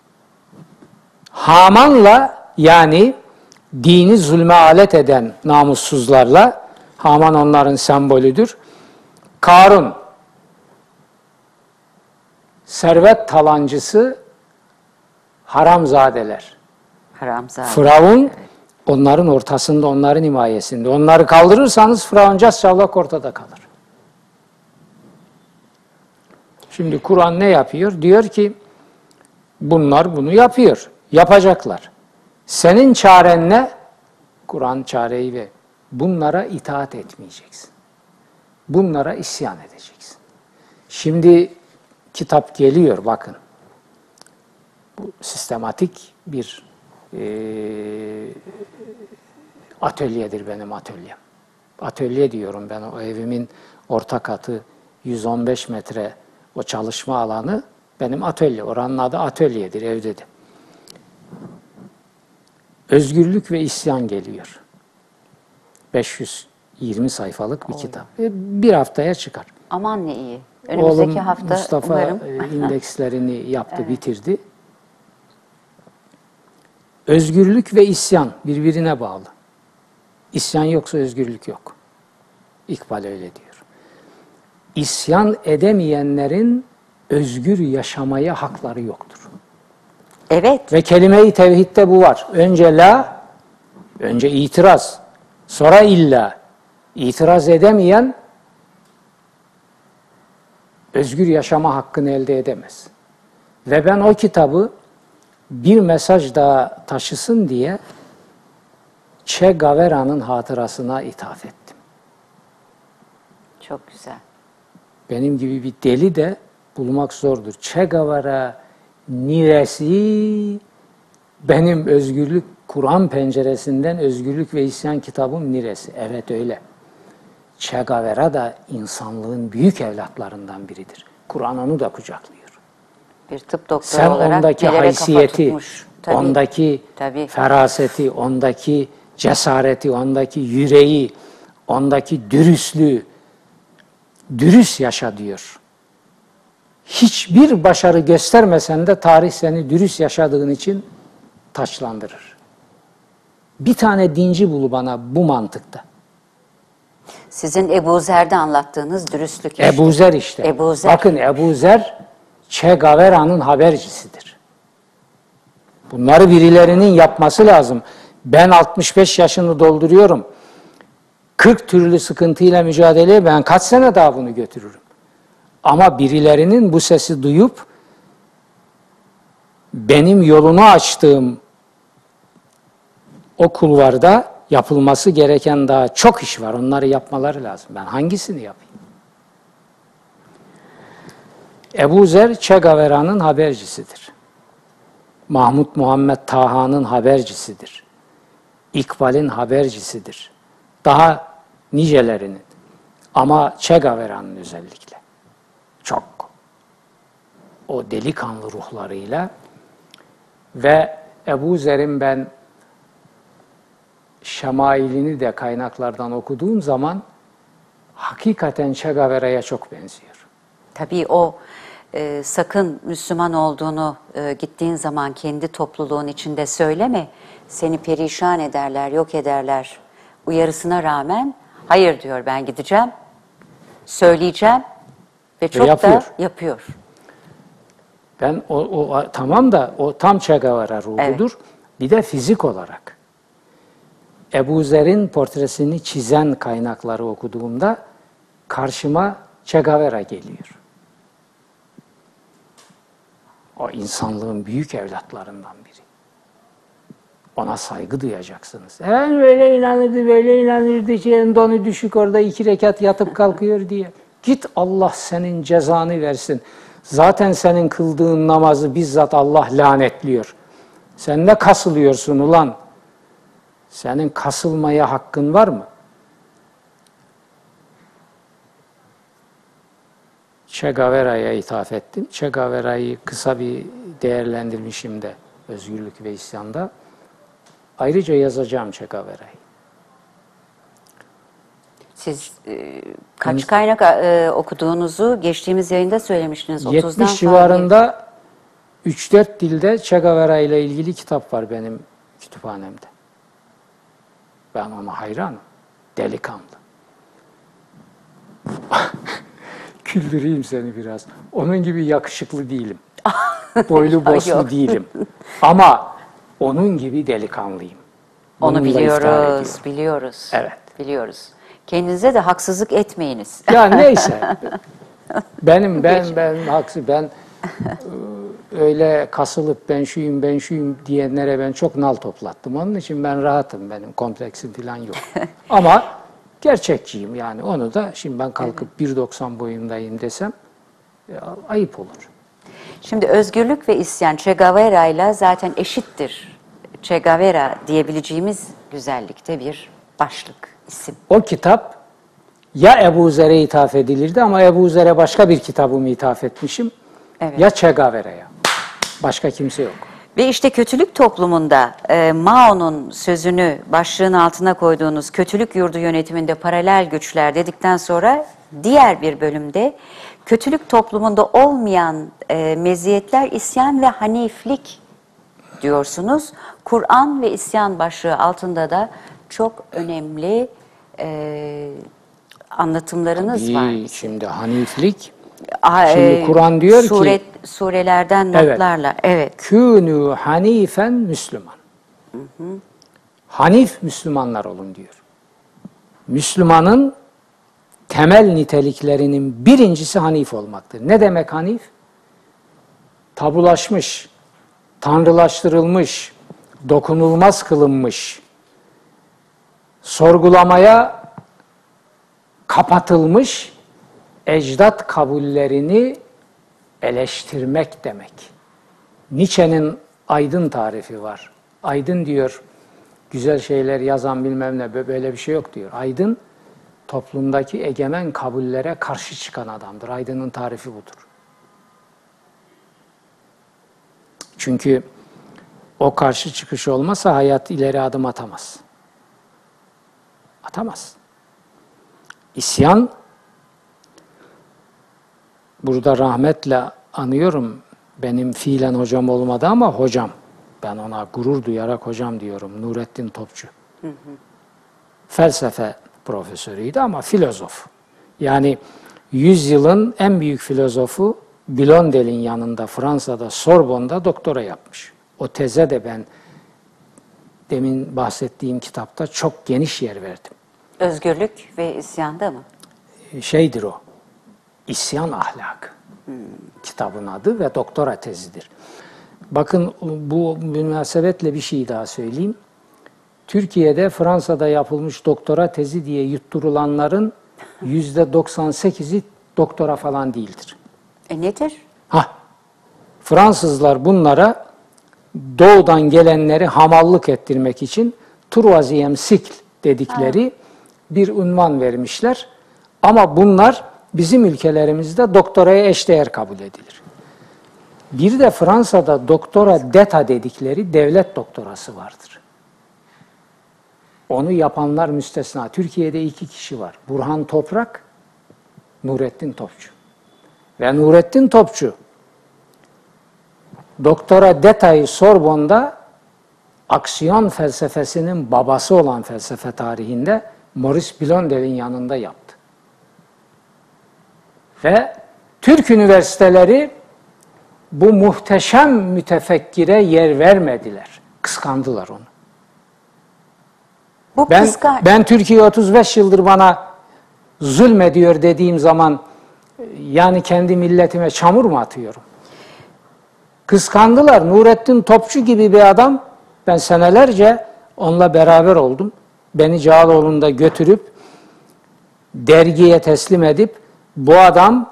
Haman'la yani dini zulme alet eden namussuzlarla, Haman onların sembolüdür. Karun, servet talancısı, haramzadeler. Haramzade. Firavun onların ortasında, onların himayesinde. Onları kaldırırsanız Firavunca çavlak ortada kalır. Şimdi Kur'an ne yapıyor? Diyor ki bunlar bunu yapıyor. Yapacaklar. Senin çaren ne? Kur'an çareyi ve bunlara itaat etmeyeceksin. Bunlara isyan edeceksin. Şimdi kitap geliyor bakın. Bu sistematik bir atölyedir benim atölyem. Atölye diyorum ben, o evimin orta katı 115 metre o çalışma alanı benim atölye. Oranın adı atölyedir evde de. Özgürlük ve isyan geliyor. 520 sayfalık bir kitap. Bir haftaya çıkar. Aman ne iyi. Önümüzdeki Oğlum hafta Mustafa umarım. indekslerini yaptı, bitirdi. Özgürlük ve isyan birbirine bağlı. İsyan yoksa özgürlük yok. İkbal öyle diyor. İsyan edemeyenlerin özgür yaşamaya hakları yoktur. Evet. Ve kelime-i tevhidde bu var. Önce la, önce itiraz, sonra illa. İtiraz edemeyen özgür yaşama hakkını elde edemez. Ve ben o kitabı bir mesaj daha taşısın diye Che Guevara'nın hatırasına ithaf ettim. Çok güzel. Benim gibi bir deli de bulmak zordur. Che Guevara niresi benim özgürlük, Kur'an penceresinden özgürlük ve isyan kitabım niresi. Evet öyle. Che Guevara da insanlığın büyük evlatlarından biridir. Kur'an onu da kucaklıyor. Bir tıp doktoru Sen olarak ondaki nelere kafa haysiyeti, tutmuş. Tabii, ondaki tabii. feraseti, ondaki cesareti, ondaki yüreği, ondaki dürüstlüğü, dürüst yaşa diyor. Hiçbir başarı göstermesen de tarih seni dürüst yaşadığın için taçlandırır. Bir tane dinci bul bana bu mantıkta. Sizin Ebu Zer'de anlattığınız dürüstlük işte. Ebu Zer işte. Ebu Zer. Bakın Ebu Zer Che Guevara'nın habercisidir. Bunları birilerinin yapması lazım. Ben 65 yaşını dolduruyorum. 40 türlü sıkıntıyla mücadeleye ben kaç sene daha bunu götürürüm. Ama birilerinin bu sesi duyup benim yolunu açtığım o kulvarda yapılması gereken daha çok iş var. Onları yapmaları lazım. Ben hangisini yapayım? Ebu Zer Che Guevara'nın habercisidir. Mahmud Muhammed Taha'nın habercisidir. İkbal'in habercisidir. Daha nicelerinin. Ama Che Guevara'nın özellikle. Çok. O delikanlı ruhlarıyla ve Ebu Zer'in ben şemailini de kaynaklardan okuduğum zaman hakikaten Che Guevara'ya çok benziyor. Tabii o sakın Müslüman olduğunu gittiğin zaman kendi topluluğun içinde söyleme. Seni perişan ederler, yok ederler uyarısına rağmen hayır diyor, ben gideceğim, söyleyeceğim ve çok yapıyor. da yapıyor. Ben tamam da o tam Che Guevara ruhudur. Evet. Bir de fizik olarak. Ebu Zer'in portresini çizen kaynakları okuduğumda karşıma Che Guevara geliyor. O insanlığın büyük evlatlarından biri. Ona saygı duyacaksınız. Böyle inanırdı, böyle inanırdı. Donu düşük orada 2 rekat yatıp kalkıyor diye. Git, Allah senin cezanı versin. Zaten senin kıldığın namazı bizzat Allah lanetliyor. Sen ne kasılıyorsun ulan? Senin kasılmaya hakkın var mı? Che Guevara'ya ithaf ettim. Che Guevara'yı kısa bir değerlendirmişim de Özgürlük ve İsyan'da. Ayrıca yazacağım Che Guevara'yı. Siz kaç kaynak okuduğunuzu geçtiğimiz yayında söylemiştiniz. 70 civarında 3-4 dilde Che Guevara ile ilgili kitap var benim kütüphanemde. Ben ona hayranım. Delikanlı. Güldüreyim seni biraz. Onun gibi yakışıklı değilim. Boylu boslu değilim. Ama onun gibi delikanlıyım. Onu biliyoruz, biliyoruz. Evet. Biliyoruz. Kendinize de haksızlık etmeyiniz. Ya neyse. Ben haksız. Ben öyle kasılıp ben şuyum diyenlere ben çok nal toplattım. Onun için ben rahatım. Benim kompleksim falan yok. Ama gerçekçiyim yani. Onu da şimdi ben kalkıp 1.90 boyundayım desem ayıp olur. Şimdi Özgürlük ve İsyan Che Guevara ile zaten eşittir. Che Guevara diyebileceğimiz güzellikte bir başlık, isim. O kitap ya Ebu Zer'e ithaf edilirdi ama Ebu Zer'e başka bir kitabımı ithaf etmişim. Evet. Ya Che Guevara'ya. Başka kimse yok. Ve işte kötülük toplumunda Mao'nun sözünü başlığın altına koyduğunuz kötülük yurdu yönetiminde paralel güçler dedikten sonra diğer bir bölümde kötülük toplumunda olmayan meziyetler isyan ve haniflik diyorsunuz. Kur'an ve isyan başlığı altında da çok önemli anlatımlarınız var. Şimdi haniflik, şimdi Kur'an diyor ki surelerden notlarla. Evet. Kûnû hanifen Müslüman. Hanif Müslümanlar olun diyor. Müslümanın temel niteliklerinin birincisi hanif olmaktır. Ne demek hanif? Tabulaşmış, tanrılaştırılmış, dokunulmaz kılınmış, sorgulamaya kapatılmış ecdat kabullerini eleştirmek demek. Nietzsche'nin aydın tarifi var. Aydın diyor, güzel şeyler yazan bilmem ne, böyle bir şey yok diyor. Aydın, toplumdaki egemen kabullere karşı çıkan adamdır. Aydın'ın tarifi budur. Çünkü o karşı çıkış olmasa hayat ileri adım atamaz. Atamaz. İsyan, burada rahmetle anıyorum, benim fiilen hocam olmadı ama hocam, ben ona gurur duyarak hocam diyorum, Nurettin Topçu. Felsefe profesörüydü ama filozof. Yani yüzyılın en büyük filozofu Blondel'in yanında Fransa'da Sorbonne'da doktora yapmış. O teze de ben demin bahsettiğim kitapta çok geniş yer verdim. Özgürlük ve isyanda mı? Şeydir o, İsyan Ahlakı. Kitabın adı ve doktora tezidir. Bakın bu münasebetle bir şey daha söyleyeyim. Türkiye'de Fransa'da yapılmış doktora tezi diye yutturulanların %98'i doktora falan değildir. Nedir? Fransızlar bunlara doğudan gelenleri hamallık ettirmek için troisième cycle dedikleri bir unvan vermişler. Ama bunlar bizim ülkelerimizde doktoraya eşdeğer kabul edilir. Bir de Fransa'da doktora d'État dedikleri devlet doktorası vardır. Onu yapanlar müstesna. Türkiye'de 2 kişi var. Burhan Toprak, Nurettin Topçu. Ve Nurettin Topçu, doktora d'État'yı Sorbonne'da aksiyon felsefesinin babası olan felsefe tarihinde Maurice Blondel'in yanında yaptı. Ve Türk üniversiteleri bu muhteşem mütefekkire yer vermediler. Kıskandılar onu. Ben Türkiye 35 yıldır bana zulmediyor dediğim zaman yani kendi milletime çamur mu atıyorum? Kıskandılar. Nurettin Topçu gibi bir adam, ben senelerce onunla beraber oldum. Beni Cağaloğlu'nda götürüp dergiye teslim edip bu adam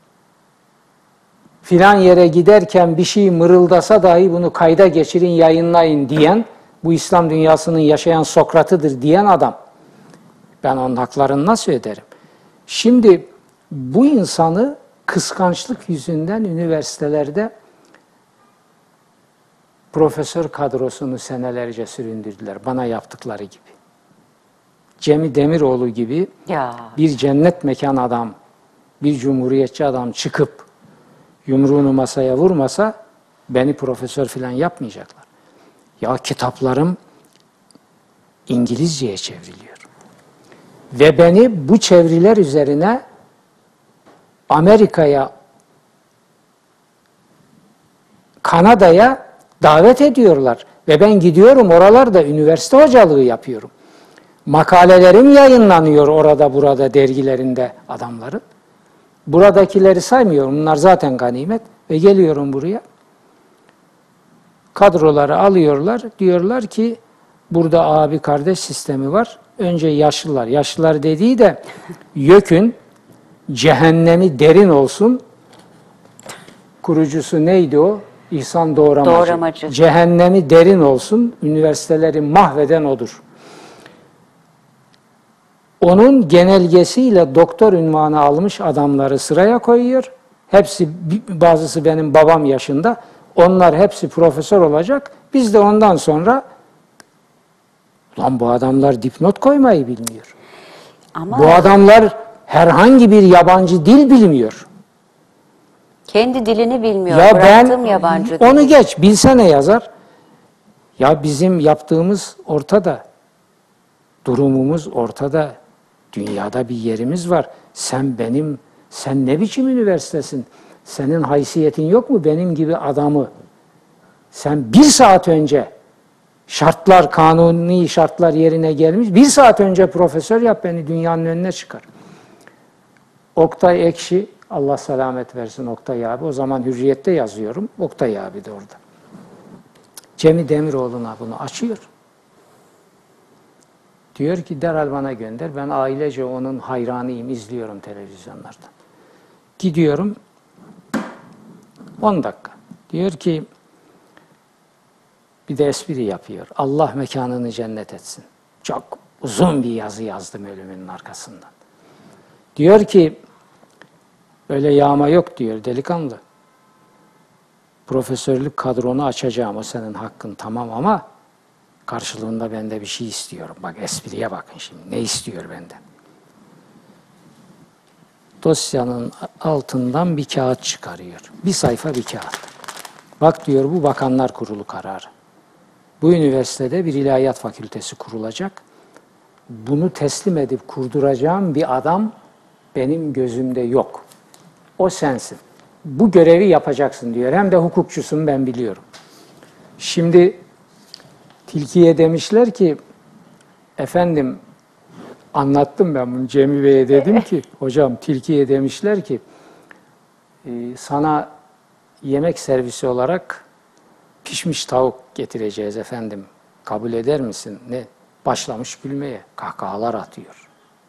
filan yere giderken bir şey mırıldasa dahi bunu kayda geçirin, yayınlayın diyen, bu İslam dünyasının yaşayan Sokrat'ıdır diyen adam. Ben onun haklarını nasıl öderim? Şimdi bu insanı kıskançlık yüzünden üniversitelerde profesör kadrosunu senelerce süründürdüler. Bana yaptıkları gibi. Cemi Demiroğlu gibi bir cennet mekan adam, bir cumhuriyetçi adam çıkıp yumruğunu masaya vurmasa beni profesör falan yapmayacaklar. Ya kitaplarım İngilizceye çevriliyor. Ve beni bu çeviriler üzerine Amerika'ya, Kanada'ya davet ediyorlar. Ve ben gidiyorum, oralarda üniversite hocalığı yapıyorum. Makalelerim yayınlanıyor orada burada dergilerinde adamların. Buradakileri saymıyorum. Bunlar zaten ganimet. Ve geliyorum buraya. Kadroları alıyorlar. Diyorlar ki burada abi kardeş sistemi var. Önce yaşlılar. Yaşlılar dediği de YÖK'ün cehennemi derin olsun. Kurucusu neydi o? İhsan Doğramacı. Cehennemi derin olsun. Üniversiteleri mahveden odur. Onun genelgesiyle doktor unvanı almış adamları sıraya koyuyor. Hepsi, bazısı benim babam yaşında. Onlar hepsi profesör olacak. Biz de ondan sonra lan bu adamlar dipnot koymayı bilmiyor. Ama bu adamlar herhangi bir yabancı dil bilmiyor. Kendi dilini bilmiyor. Ya bıraktığım yabancı onu dili. geç, bilsene yazar. Ya bizim yaptığımız ortada. Durumumuz ortada. Dünyada bir yerimiz var. Sen ne biçim üniversitesin? Senin haysiyetin yok mu benim gibi adamı? Sen 1 saat önce şartlar, kanuni şartlar yerine gelmiş, 1 saat önce profesör yap, beni dünyanın önüne çıkar. Oktay Ekşi, Allah selamet versin Oktay abi. O zaman Hürriyet'te yazıyorum. Oktay abi de orada. Cemil Demiroğlu'na bunu açıyor. Diyor ki derhal bana gönder. Ben ailece onun hayranıyım, izliyorum televizyonlardan. Gidiyorum, 10 dakika. Diyor ki, bir de espri yapıyor. Allah mekanını cennet etsin. Çok uzun bir yazı yazdım ölümünün arkasından. Diyor ki, öyle yağma yok diyor delikanlı. Profesörlük kadronu açacağım, o senin hakkın, tamam, ama karşılığında ben de bir şey istiyorum. Bak espriye bakın şimdi, ne istiyor benden? Dosyanın altından bir kağıt çıkarıyor. Bir sayfa bir kağıt. Bak diyor, bu Bakanlar Kurulu kararı. Bu üniversitede bir ilahiyat fakültesi kurulacak. Bunu teslim edip kurduracağım bir adam benim gözümde yok. O sensin. Bu görevi yapacaksın diyor. Hem de hukukçusun, ben biliyorum. Şimdi Tilki'ye demişler ki, efendim anlattım ben bunu Cemil Bey'e, dedim ki, hocam Tilki'ye demişler ki, sana yemek servisi olarak pişmiş tavuk getireceğiz efendim. Kabul eder misin? Ne? Başlamış gülmeye. Kahkahalar atıyor.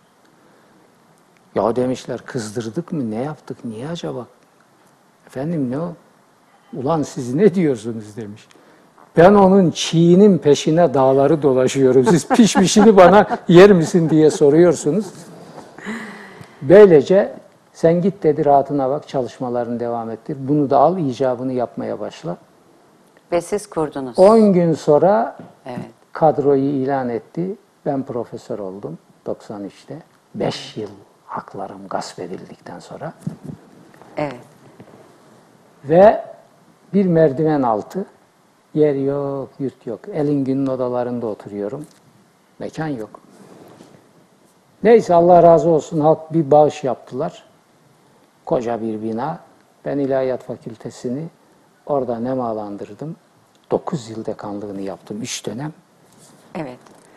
Ya demişler, kızdırdık mı? Ne yaptık? Niye acaba? Efendim ne o? Ulan siz ne diyorsunuz demiş. Ben onun çiğinin peşine dağları dolaşıyorum. Siz pişmişini bana yer misin diye soruyorsunuz. Böylece sen git dedi, rahatına bak, çalışmalarını devam ettir. Bunu da al, icabını yapmaya başla. Ve siz kurdunuz. 10 gün sonra evet. kadroyu ilan etti. Ben profesör oldum 93'te. 5 yıl haklarım gasp edildikten sonra. Evet. Ve bir merdiven altı, yer yok, yurt yok. Elin günün odalarında oturuyorum. Mekan yok. Neyse, Allah razı olsun, halk bir bağış yaptılar. Koca bir bina. Ben İlahiyat Fakültesini orada nemalandırdım. 9 yıl dekanlığını yaptım, 3 dönem. Evet.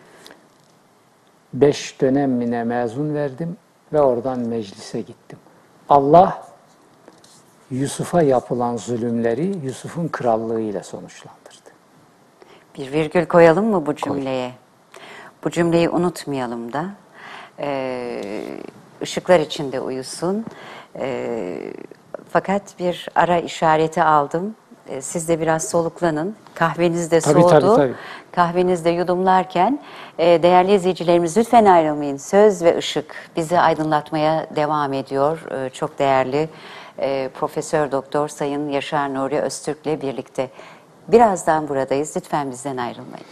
5 dönemine mezun verdim ve oradan meclise gittim. Allah Yusuf'a yapılan zulümleri Yusuf'un krallığıyla sonuçlandırdı. Bir virgül koyalım mı bu cümleye? Bu cümleyi unutmayalım da. Işıklar içinde uyusun. Fakat bir ara işareti aldım. Siz de biraz soluklanın. Kahveniz de soğudu. Tabii. Kahveniz de yudumlarken değerli izleyicilerimiz lütfen ayrılmayın. Söz ve ışık bizi aydınlatmaya devam ediyor. Çok değerli Profesör Doktor Sayın Yaşar Nuri Öztürk'le birlikte. Birazdan buradayız. Lütfen bizden ayrılmayın.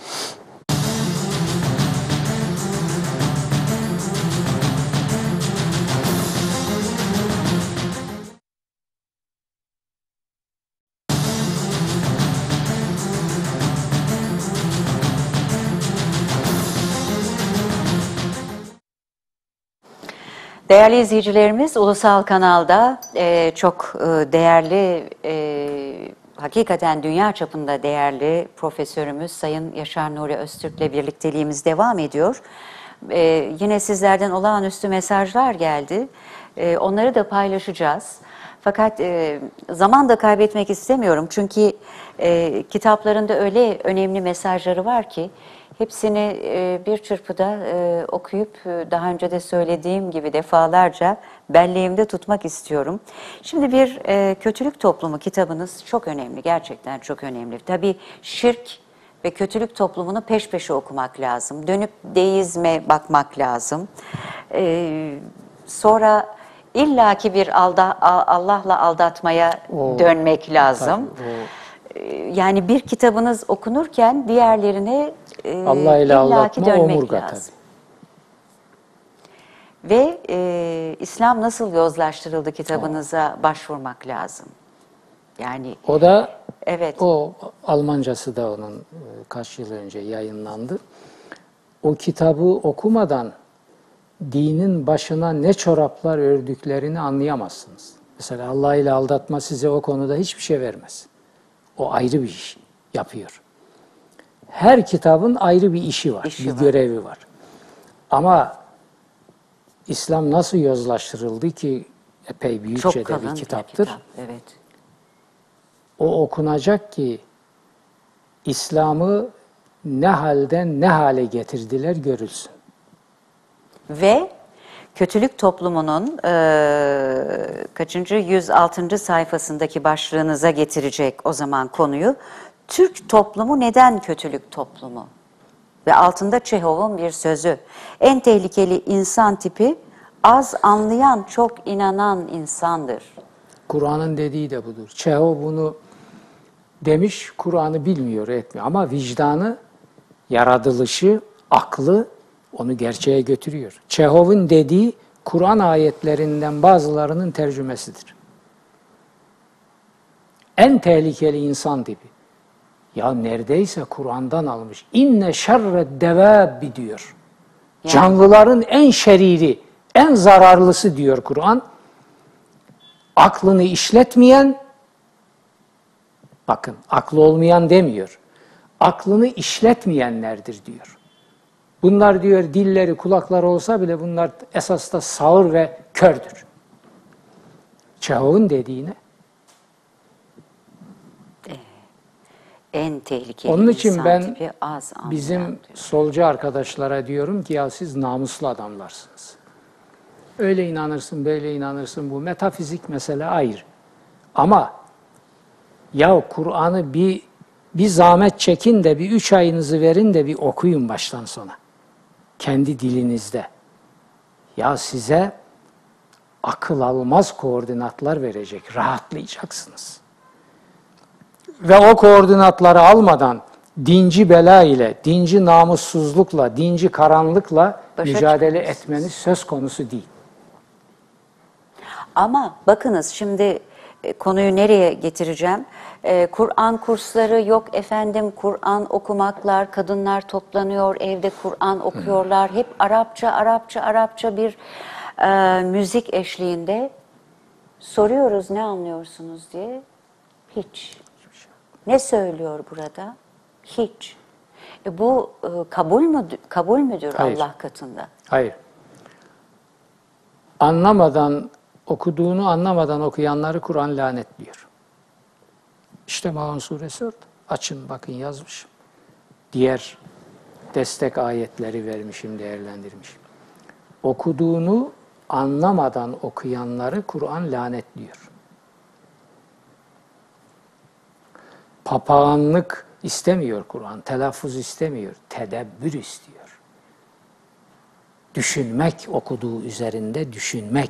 Değerli izleyicilerimiz, Ulusal Kanal'da çok değerli, hakikaten dünya çapında değerli profesörümüz Sayın Yaşar Nuri Öztürk'le birlikteliğimiz devam ediyor. Yine sizlerden olağanüstü mesajlar geldi. Onları da paylaşacağız. Fakat zaman da kaybetmek istemiyorum. Çünkü kitaplarında öyle önemli mesajları var ki hepsini bir çırpıda okuyup daha önce de söylediğim gibi defalarca belleğimde tutmak istiyorum. Şimdi bir kötülük toplumu kitabınız çok önemli, gerçekten çok önemli. Tabii şirk ve kötülük toplumunu peş peşe okumak lazım. Dönüp deizme bakmak lazım. Sonra illaki bir Allah'la aldatmaya dönmek lazım. Yani bir kitabınız okunurken diğerlerine Allah ile aldatma, dönmek omurga lazım. tabii. Ve İslam nasıl yozlaştırıldı kitabınıza başvurmak lazım. Yani O da, evet. o Almancası da onun kaç yıl önce yayınlandı. O kitabı okumadan dinin başına ne çoraplar ördüklerini anlayamazsınız. Mesela Allah ile aldatma size o konuda hiçbir şey vermez. O ayrı bir iş yapıyor. Her kitabın ayrı bir işi var, bir görevi var. Ama İslam nasıl yozlaştırıldı ki epey büyükçe de bir kitaptır. Evet. O okunacak ki İslam'ı ne halden ne hale getirdiler görülsün. Ve kötülük toplumunun kaçıncı 106. sayfasındaki başlığınıza getirecek o zaman konuyu. Türk toplumu neden kötülük toplumu? Ve altında Çehov'un bir sözü. En tehlikeli insan tipi az anlayan, çok inanan insandır. Kur'an'ın dediği de budur. Çehov bunu demiş, Kur'an'ı bilmiyor, etmiyor. Ama vicdanı, yaratılışı, aklı onu gerçeğe götürüyor. Çehov'un dediği Kur'an ayetlerinden bazılarının tercümesidir. En tehlikeli insan tipi. Ya neredeyse Kur'an'dan almış. İnne şerred devâbbi diyor. Yani. Canlıların en şeriri, en zararlısı diyor Kur'an. Aklını işletmeyen, bakın aklı olmayan demiyor. Aklını işletmeyenlerdir diyor. Bunlar diyor dilleri, kulakları olsa bile bunlar esas da sağır ve kördür. Çehov'un dediğine. En tehlikeli onun için insan ben tipi az anlayan bizim diyor. solcu arkadaşlara diyorum ki ya siz namuslu adamlarsınız. Öyle inanırsın, böyle inanırsın, bu metafizik mesele ayrı. Ama ya Kur'an'ı bir zahmet çekin de bir 3 ayınızı verin de bir okuyun baştan sona. Kendi dilinizde. Ya size akıl almaz koordinatlar verecek, rahatlayacaksınız. Ve o koordinatları almadan dinci bela ile, dinci namussuzlukla, dinci karanlıkla mücadele etmeniz söz konusu değil. Ama bakınız şimdi konuyu nereye getireceğim? Kur'an kursları yok efendim, Kur'an okumaklar, kadınlar toplanıyor, evde Kur'an okuyorlar. Hep Arapça bir müzik eşliğinde. Soruyoruz ne anlıyorsunuz diye. Hiç. Ne söylüyor burada? Hiç. Bu kabul müdür Hayır. Allah katında? Hayır. Okuduğunu anlamadan okuyanları Kur'an lanetliyor. İşte Maun suresi orada. Açın bakın yazmışım. Diğer destek ayetleri vermişim, değerlendirmişim. Okuduğunu anlamadan okuyanları Kur'an lanetliyor. Papağanlık istemiyor Kur'an, telaffuz istemiyor, tedebbür istiyor. Düşünmek, okuduğu üzerinde düşünmek.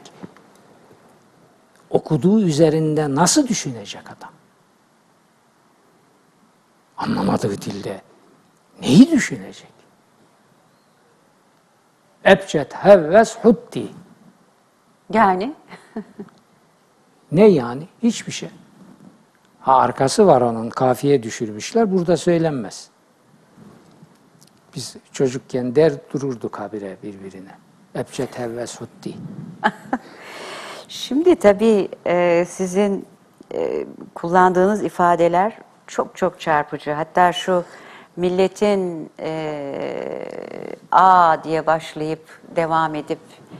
Okuduğu üzerinde nasıl düşünecek adam? Anlamadığı dilde neyi düşünecek? Ebced hevves hutti. Yani? Ne yani? Hiçbir şey. Ha arkası var onun, kafiye düşürmüşler, burada söylenmez. Biz çocukken der dururduk habire birbirine. Ebced hevves hutti. Şimdi tabii sizin kullandığınız ifadeler çok çarpıcı. Hatta şu milletin A diye başlayıp devam edip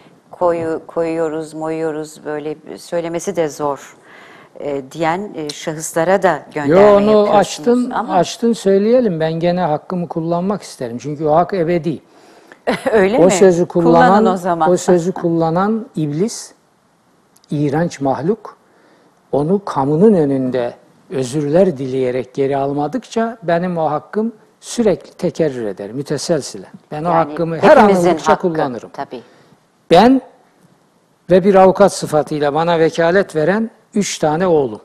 koyuyoruz böyle söylemesi de zor diyen şahıslara da gönderme Yo, onu yapıyorsunuz. açtın söyleyelim. Ben gene hakkımı kullanmak isterim. Çünkü o hak ebedi. Öyle o mi? Sözü Kullanın o zaman. O sözü kullanan iblis, iğrenç mahluk, onu kamunun önünde özürler dileyerek geri almadıkça benim o hakkım sürekli tekerrür eder, müteselsilen. Ben o hakkımı her an oldukça kullanırım. Tabii. Ben ve bir avukat sıfatıyla bana vekalet veren 3 tane oğlum.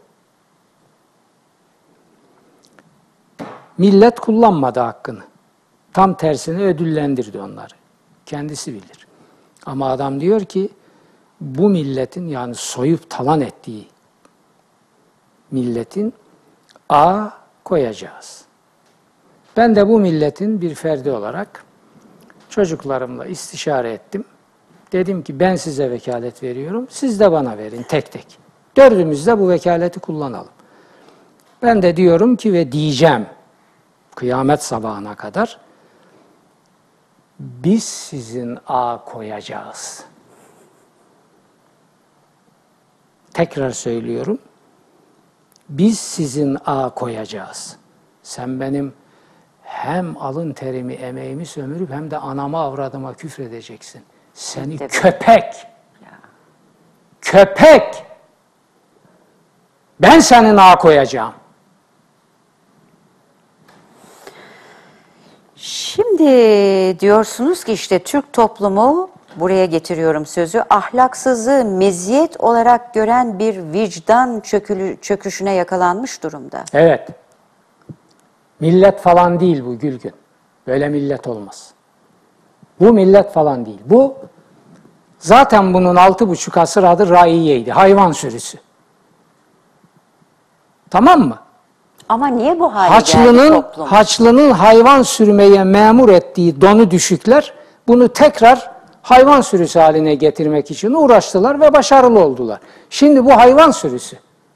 Millet kullanmadı hakkını. Tam tersine ödüllendirdi onları. Kendisi bilir. Ama adam diyor ki bu milletin yani soyup talan ettiği milletin A koyacağız. Ben de bu milletin bir ferdi olarak çocuklarımla istişare ettim. Dedim ki ben size vekalet veriyorum, siz de bana verin tek tek. 4'ümüz de bu vekaleti kullanalım. Ben de diyorum ki ve diyeceğim kıyamet sabahına kadar biz sizin A koyacağız. Tekrar söylüyorum. Biz sizin A koyacağız. Sen benim hem alın terimi, emeğimi sömürüp hem de anama avradıma küfredeceksin. Seni Tabii. köpek! Köpek! Ben senin ağa koyacağım. Şimdi diyorsunuz ki işte Türk toplumu, buraya getiriyorum sözü, ahlaksızlığı meziyet olarak gören bir vicdan çöküşüne yakalanmış durumda. Evet. Millet falan değil bu Gülgün. Böyle millet olmaz. Bu millet falan değil. Bu zaten bunun 6,5 asır adı raiyeydi. Hayvan sürüsü. Tamam mı? Ama niye bu hale geldi toplum? Haçlı'nın hayvan sürmeye memur ettiği donu düşükler bunu tekrar hayvan sürüsü haline getirmek için uğraştılar ve başarılı oldular. Şimdi bu hayvan sürüsü.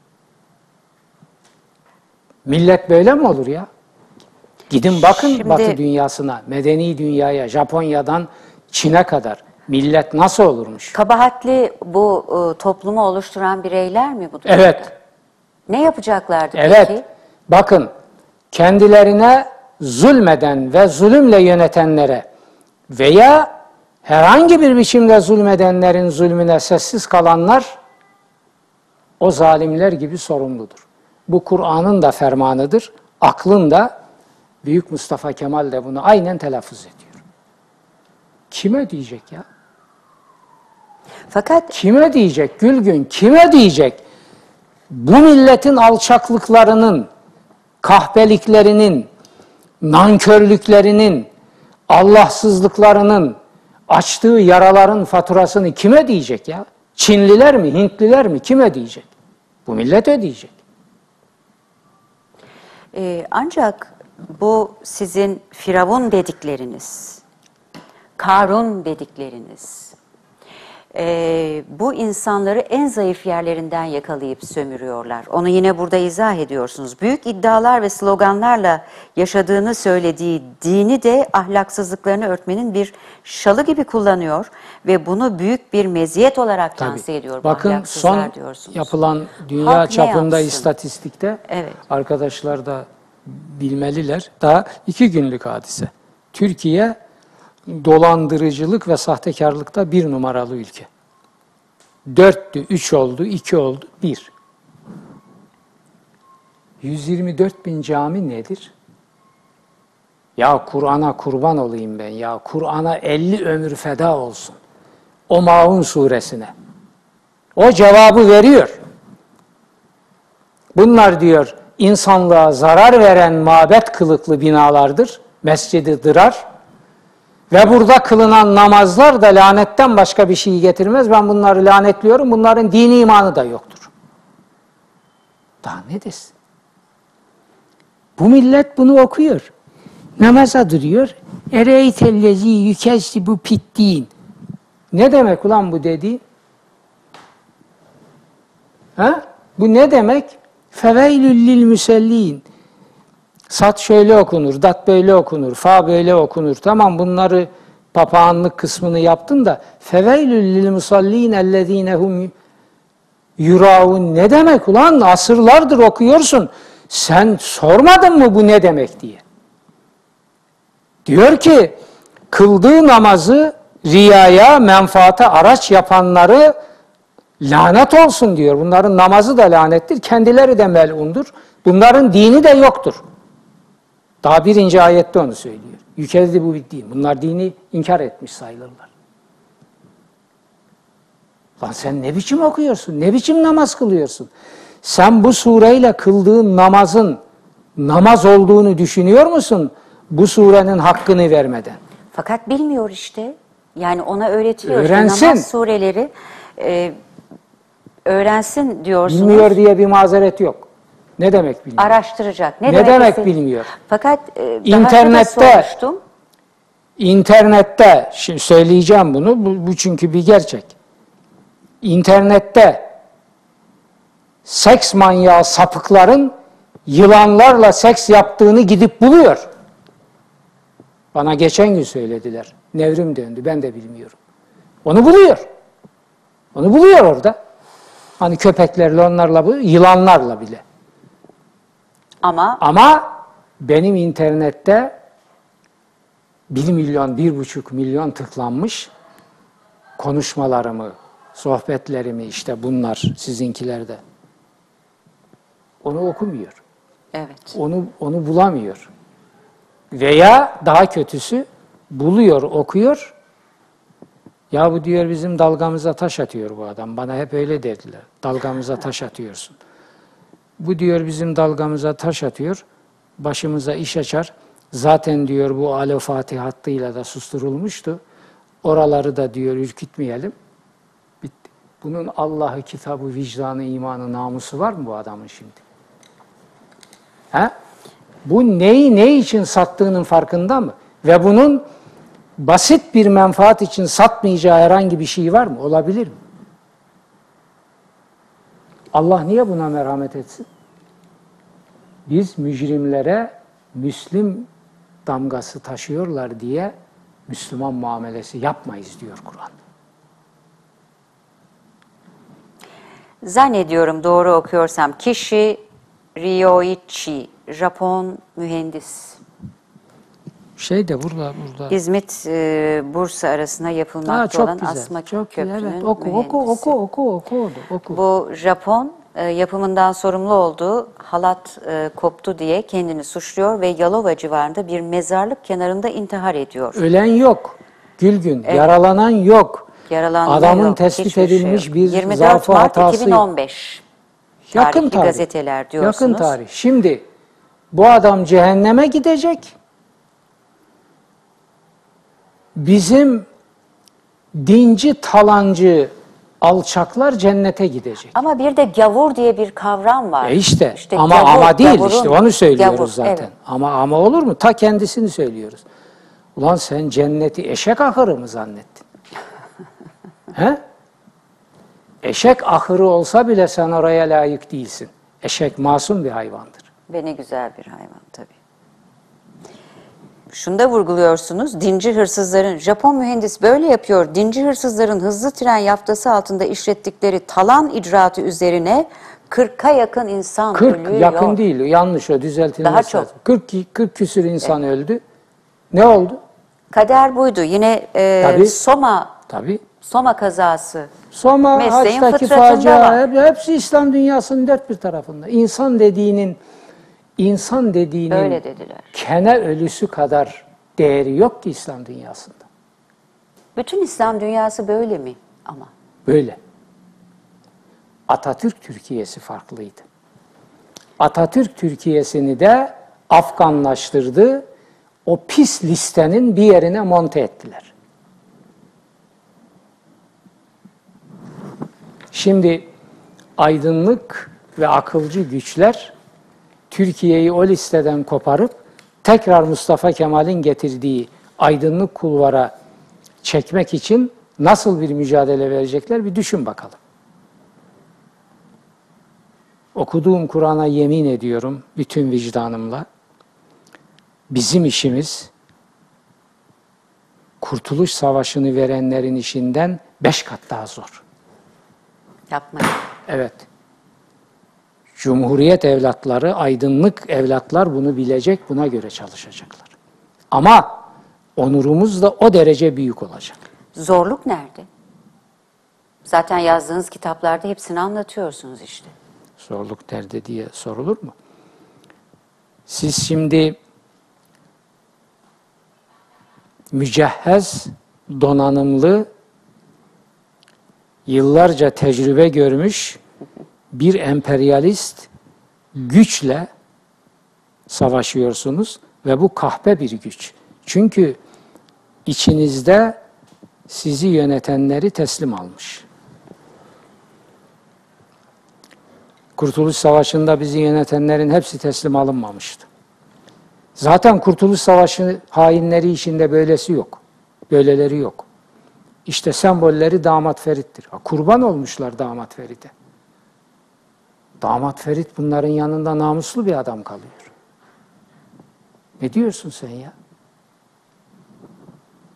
Millet böyle mi olur ya? Gidin bakın Batı dünyasına, medeni dünyaya, Japonya'dan Çin'e kadar. Millet nasıl olurmuş? Kabahatli bu toplumu oluşturan bireyler mi bu durumda? Evet. Ne yapacaklardı Evet. peki? Bakın, kendilerine zulmeden ve zulümle yönetenlere veya herhangi bir biçimde zulmedenlerin zulmüne sessiz kalanlar o zalimler gibi sorumludur. Bu Kur'an'ın da fermanıdır, aklın da. Büyük Mustafa Kemal de bunu aynen telaffuz ediyor. Kime diyecek ya? Fakat Kime diyecek Gülgün? Kime diyecek? Bu milletin alçaklıklarının, kahpeliklerinin, nankörlüklerinin, Allahsızlıklarının, açtığı yaraların faturasını kime diyecek ya? Çinliler mi, Hintliler mi? Kime diyecek? Bu millet ödeyecek. Ancak bu sizin Firavun dedikleriniz, Karun dedikleriniz, bu insanları en zayıf yerlerinden yakalayıp sömürüyorlar. Onu yine burada izah ediyorsunuz. Büyük iddialar ve sloganlarla yaşadığını söylediği dini de ahlaksızlıklarını örtmenin bir şalı gibi kullanıyor ve bunu büyük bir meziyet olarak lanse ediyor. Bakın son diyorsunuz. yapılan dünya Halk ne çapında yapsın? istatistikte Evet. arkadaşlar da bilmeliler. Daha 2 günlük hadise. Türkiye dolandırıcılık ve sahtekarlıkta 1 numaralı ülke. 4'tü, 3 oldu, 2 oldu, 1. 124 bin cami nedir? Ya Kur'an'a kurban olayım ben ya. Kur'an'a 50 ömür feda olsun. O Maun suresine. O cevabı veriyor. Bunlar diyor insanlığa zarar veren mabet kılıklı binalardır. Mescid-i Dırar. Ve burada kılınan namazlar da lanetten başka bir şey getirmez. Ben bunları lanetliyorum. Bunların dini imanı da yoktur. Daha ne desin? Bu millet bunu okuyor. Namaza duruyor. Ereytellezi yükezli bu pittiğin. Ne demek ulan bu dediğin? Ha? Bu ne demek? Feveylül lil müsellin. Sat şöyle okunur, dat böyle okunur, fa böyle okunur. Tamam bunları papağanlık kısmını yaptın da feveylül lil musallin ellezinehum yuraun ne demek ulan? Asırlardır okuyorsun. Sen sormadın mı bu ne demek diye? Diyor ki kıldığı namazı riyaya, menfaate araç yapanları lanet olsun diyor. Bunların namazı da lanettir, kendileri de melundur. Bunların dini de yoktur. Daha 1. ayette onu söylüyor. Yükezli bu din. Bunlar dini inkar etmiş sayılırlar. Lan sen ne biçim okuyorsun? Ne biçim namaz kılıyorsun? Sen bu sureyle kıldığın namazın namaz olduğunu düşünüyor musun? Bu surenin hakkını vermeden. Fakat bilmiyor işte. Yani ona öğretiliyor. Öğrensin. İşte namaz sureleri öğrensin diyorsunuz. Bilmiyor diye bir mazeret yok. Ne demek bilmiyor? Araştıracak. Ne demek bilmiyor? Fakat İnternette, İnternette, şimdi söyleyeceğim bunu, bu çünkü bir gerçek. İnternette seks manyağı sapıkların yılanlarla seks yaptığını gidip buluyor. Bana geçen gün söylediler. Nevrim döndü, ben de bilmiyorum. Onu buluyor. Onu buluyor orada. Hani köpeklerle, onlarla, yılanlarla bile. Ama Ama benim internette 1 milyon, 1,5 milyon tıklanmış konuşmalarımı, sohbetlerimi, işte bunlar sizinkilerde. Onu okumuyor. Evet. Onu bulamıyor. Veya daha kötüsü buluyor, okuyor. Ya bu diyor bizim dalgamıza taş atıyor bu adam. Bana hep öyle dediler. Dalgamıza taş atıyorsun. Bu diyor bizim dalgamıza taş atıyor. Başımıza iş açar. Zaten diyor bu Alo Fatih hattıyla da susturulmuştu. Oraları da diyor ürkütmeyelim. Bitti. Bunun Allah'ı, kitabı, vicdanı, imanı, namusu var mı bu adamın şimdi? He? Bu neyi ne için sattığının farkında mı? Ve bunun basit bir menfaat için satmayacağı herhangi bir şey var mı? Olabilir mi? Allah niye buna merhamet etsin? Biz mücrimlere Müslim damgası taşıyorlar diye Müslüman muamelesi yapmayız diyor Kur'an. Zannediyorum doğru okuyorsam Kishi Ryoichi, Japon mühendis. Şey de burada. İzmit Bursa arasında yapılmakta olan asma köprünün evet. mühendisi. Oku. Bu Japon yapımından sorumlu olduğu halat koptu diye kendini suçluyor ve Yalova civarında bir mezarlık kenarında intihar ediyor. Ölen yok. Gülgün. Evet. Yaralanan yok. Yaralanma Adamın yok, tespit hiçbir edilmiş şey yok. bir 24 zaafı Mart hatası. 2015. Yakın Tarihli tarih. gazeteler diyorsunuz. Yakın tarih. Şimdi bu adam cehenneme gidecek. Bizim dinci, talancı, alçaklar cennete gidecek. Ama bir de gavur diye bir kavram var. İşte gavur, ama değil gavurun, işte onu söylüyoruz gavur, zaten. evet. Ama olur mu? Ta kendisini söylüyoruz. Ulan sen cenneti eşek ahırı mı zannettin? He? Eşek ahırı olsa bile sen oraya layık değilsin. Eşek masum bir hayvandır. Ve ne güzel bir hayvan tabii. Şunu da vurguluyorsunuz, dinci hırsızların, Japon mühendis böyle yapıyor, dinci hırsızların hızlı tren yaftası altında işlettikleri talan icraatı üzerine 40'a yakın insan 40 ölüyor. yakın değil, yanlış o düzeltilmesi Daha çok. lazım. 40 küsür insan öldü. Ne oldu? Kader buydu. Yine Tabii. Soma kazası. Soma, Mesleğin Haç'taki fıtratında facia, var. hepsi İslam dünyasının dört bir tarafında. İnsan dediğinin Öyle dediler. kene ölüsü kadar değeri yok ki İslam dünyasında. Bütün İslam dünyası böyle mi ama? Böyle. Atatürk Türkiye'si farklıydı. Atatürk Türkiye'sini de Afganlaştırdı. O pis listenin bir yerine monte ettiler. Şimdi aydınlık ve akılcı güçler Türkiye'yi o listeden koparıp tekrar Mustafa Kemal'in getirdiği aydınlık kulvara çekmek için nasıl bir mücadele verecekler bir düşün bakalım. Okuduğum Kur'an'a yemin ediyorum bütün vicdanımla. Bizim işimiz Kurtuluş Savaşı'nı verenlerin işinden 5 kat daha zor. Yapmayın. Evet. Cumhuriyet evlatları, aydınlık evlatlar bunu bilecek, buna göre çalışacaklar. Ama onurumuz da o derece büyük olacak. Zorluk nerede? Zaten yazdığınız kitaplarda hepsini anlatıyorsunuz işte. Zorluk nerede diye sorulur mu? Siz şimdi mücehhez, donanımlı, yıllarca tecrübe görmüş bir emperyalist güçle savaşıyorsunuz ve bu kahpe bir güç. Çünkü içinizde sizi yönetenleri teslim almış. Kurtuluş Savaşı'nda bizi yönetenlerin hepsi teslim alınmamıştı. Zaten Kurtuluş Savaşı hainleri içinde böylesi yok. Böyleleri yok. İşte sembolleri Damat Ferit'tir. Kurban olmuşlar Damat Ferit'e. Damat Ferit bunların yanında namuslu bir adam kalıyor. Ne diyorsun sen ya?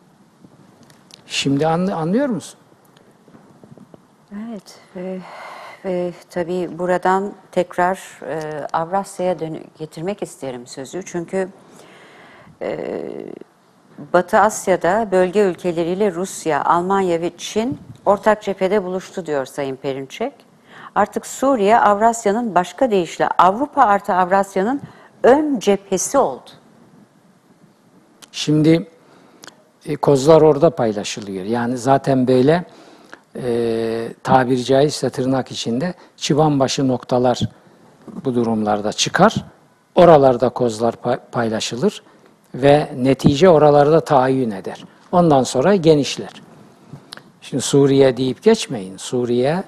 Şimdi anlıyor musun? Evet. ve tabii buradan tekrar Avrasya'ya getirmek isterim sözü. Çünkü Batı Asya'da bölge ülkeleriyle Rusya, Almanya ve Çin ortak cephede buluştu diyor Sayın Perinçek. Artık Suriye, Avrasya'nın başka deyişle Avrupa artı Avrasya'nın ön cephesi oldu. Şimdi kozlar orada paylaşılıyor. Yani zaten böyle tabiri caizse tırnak içinde çıbanbaşı noktalar bu durumlarda çıkar. Oralarda kozlar paylaşılır ve netice oralarda tayin eder. Ondan sonra genişler. Şimdi Suriye deyip geçmeyin. Suriye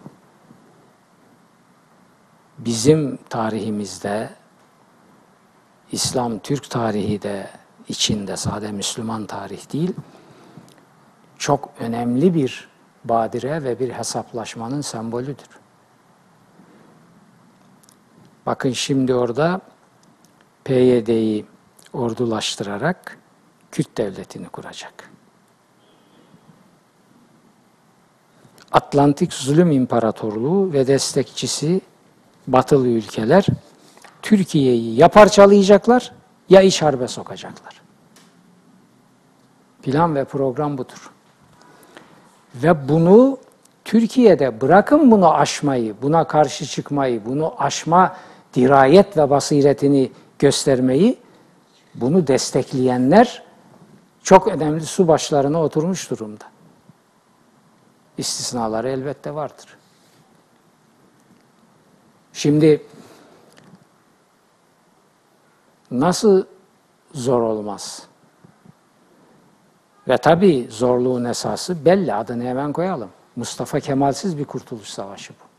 bizim tarihimizde, İslam, Türk tarihi de içinde, sade Müslüman tarih değil, çok önemli bir badire ve bir hesaplaşmanın sembolüdür. Bakın şimdi orada PYD'yi ordulaştırarak Kürt devletini kuracak. Atlantik Zulüm İmparatorluğu ve destekçisi Batılı ülkeler Türkiye'yi ya parçalayacaklar ya iç harbe sokacaklar. Plan ve program budur. Ve bunu Türkiye'de bırakın bunu aşmayı, buna karşı çıkmayı, bunu aşma dirayet ve basiretini göstermeyi, bunu destekleyenler çok önemli su başlarına oturmuş durumda. İstisnaları elbette vardır. Şimdi nasıl zor olmaz? Ve tabii zorluğun esası belli, adını hemen koyalım. Mustafa Kemal'siz bir kurtuluş savaşı bu.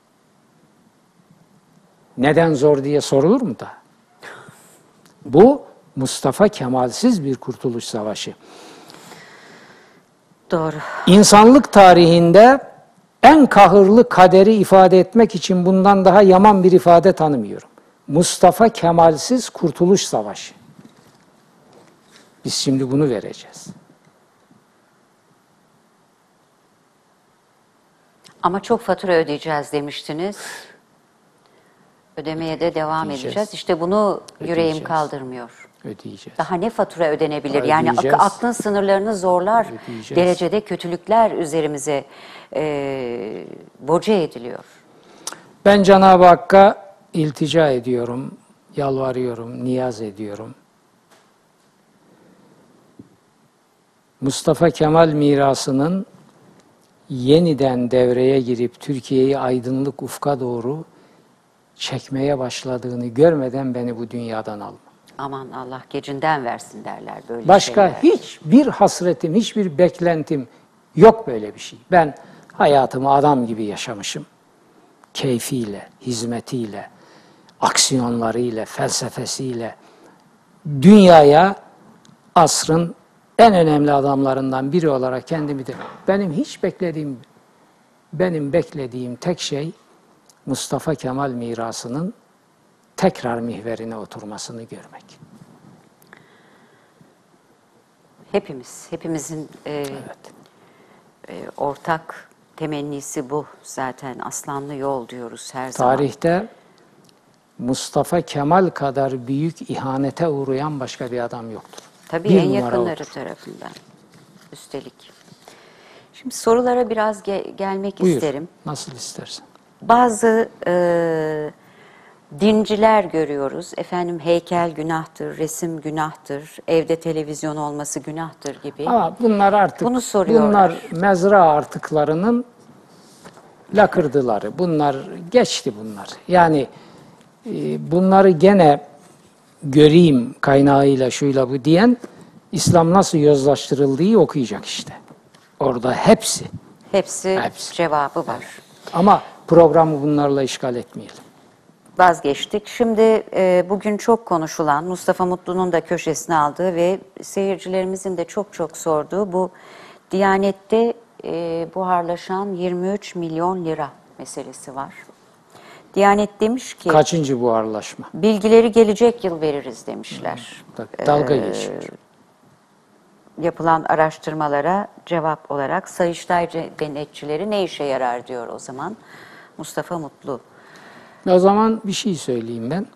Neden zor diye sorulur mu da? Bu Mustafa Kemal'siz bir kurtuluş savaşı. Doğru. İnsanlık tarihinde en kahırlı kaderi ifade etmek için bundan daha yaman bir ifade tanımıyorum. Mustafa Kemal'siz kurtuluş savaşı. Biz şimdi bunu vereceğiz. Ama çok fatura ödeyeceğiz demiştiniz. Ödemeye de devam edeceğiz. İşte bunu yüreğim kaldırmıyor. Ödeyeceğiz. Daha ne fatura ödenebilir? Yani aklın sınırlarını zorlar derecede kötülükler üzerimize boca ediliyor. Ben Cenab-ı Hakk'a iltica ediyorum, yalvarıyorum, niyaz ediyorum. Mustafa Kemal mirasının yeniden devreye girip Türkiye'yi aydınlık ufka doğru çekmeye başladığını görmeden beni bu dünyadan alma. Aman Allah gecinden versin derler böyle Başka şeyler. hiçbir hasretim, hiçbir beklentim yok böyle bir şey. Ben hayatımı adam gibi yaşamışım. Keyfiyle, hizmetiyle, aksiyonlarıyla, felsefesiyle dünyaya asrın en önemli adamlarından biri olarak kendimi de benim beklediğim tek şey Mustafa Kemal mirasının tekrar mihverine oturmasını görmek. Hepimizin ortak temennisi bu zaten. Aslanlı yol diyoruz her zaman. Tarihte Mustafa Kemal kadar büyük ihanete uğrayan başka bir adam yoktur. Tabii Bir en numara yakınları odur. tarafından. Üstelik. Şimdi sorulara biraz gelmek Buyur, isterim. nasıl istersen. Bazı dinciler görüyoruz. Efendim heykel günahtır, resim günahtır, evde televizyon olması günahtır gibi. Ama bunlar artık, Bunu soruyorlar. bunlar mezra artıklarının lakırdıları. Bunlar geçti bunlar. Yani bunları gene göreyim kaynağıyla şuyla bu diyen İslam nasıl yozlaştırıldığı okuyacak işte. Orada hepsi. Hepsi cevabı var. Ama programı bunlarla işgal etmeyelim. Vazgeçtik. Şimdi bugün çok konuşulan, Mustafa Mutlu'nun da köşesine aldığı ve seyircilerimizin de çok sorduğu bu Diyanet'te buharlaşan 23 milyon lira meselesi var. Diyanet demiş ki... Kaçıncı buharlaşma? Bilgileri gelecek yıl veririz demişler. Dalga geçiyor. Yapılan araştırmalara cevap olarak Sayıştay denetçileri ne işe yarar diyor o zaman. Mustafa Mutlu. O zaman bir şey söyleyeyim ben.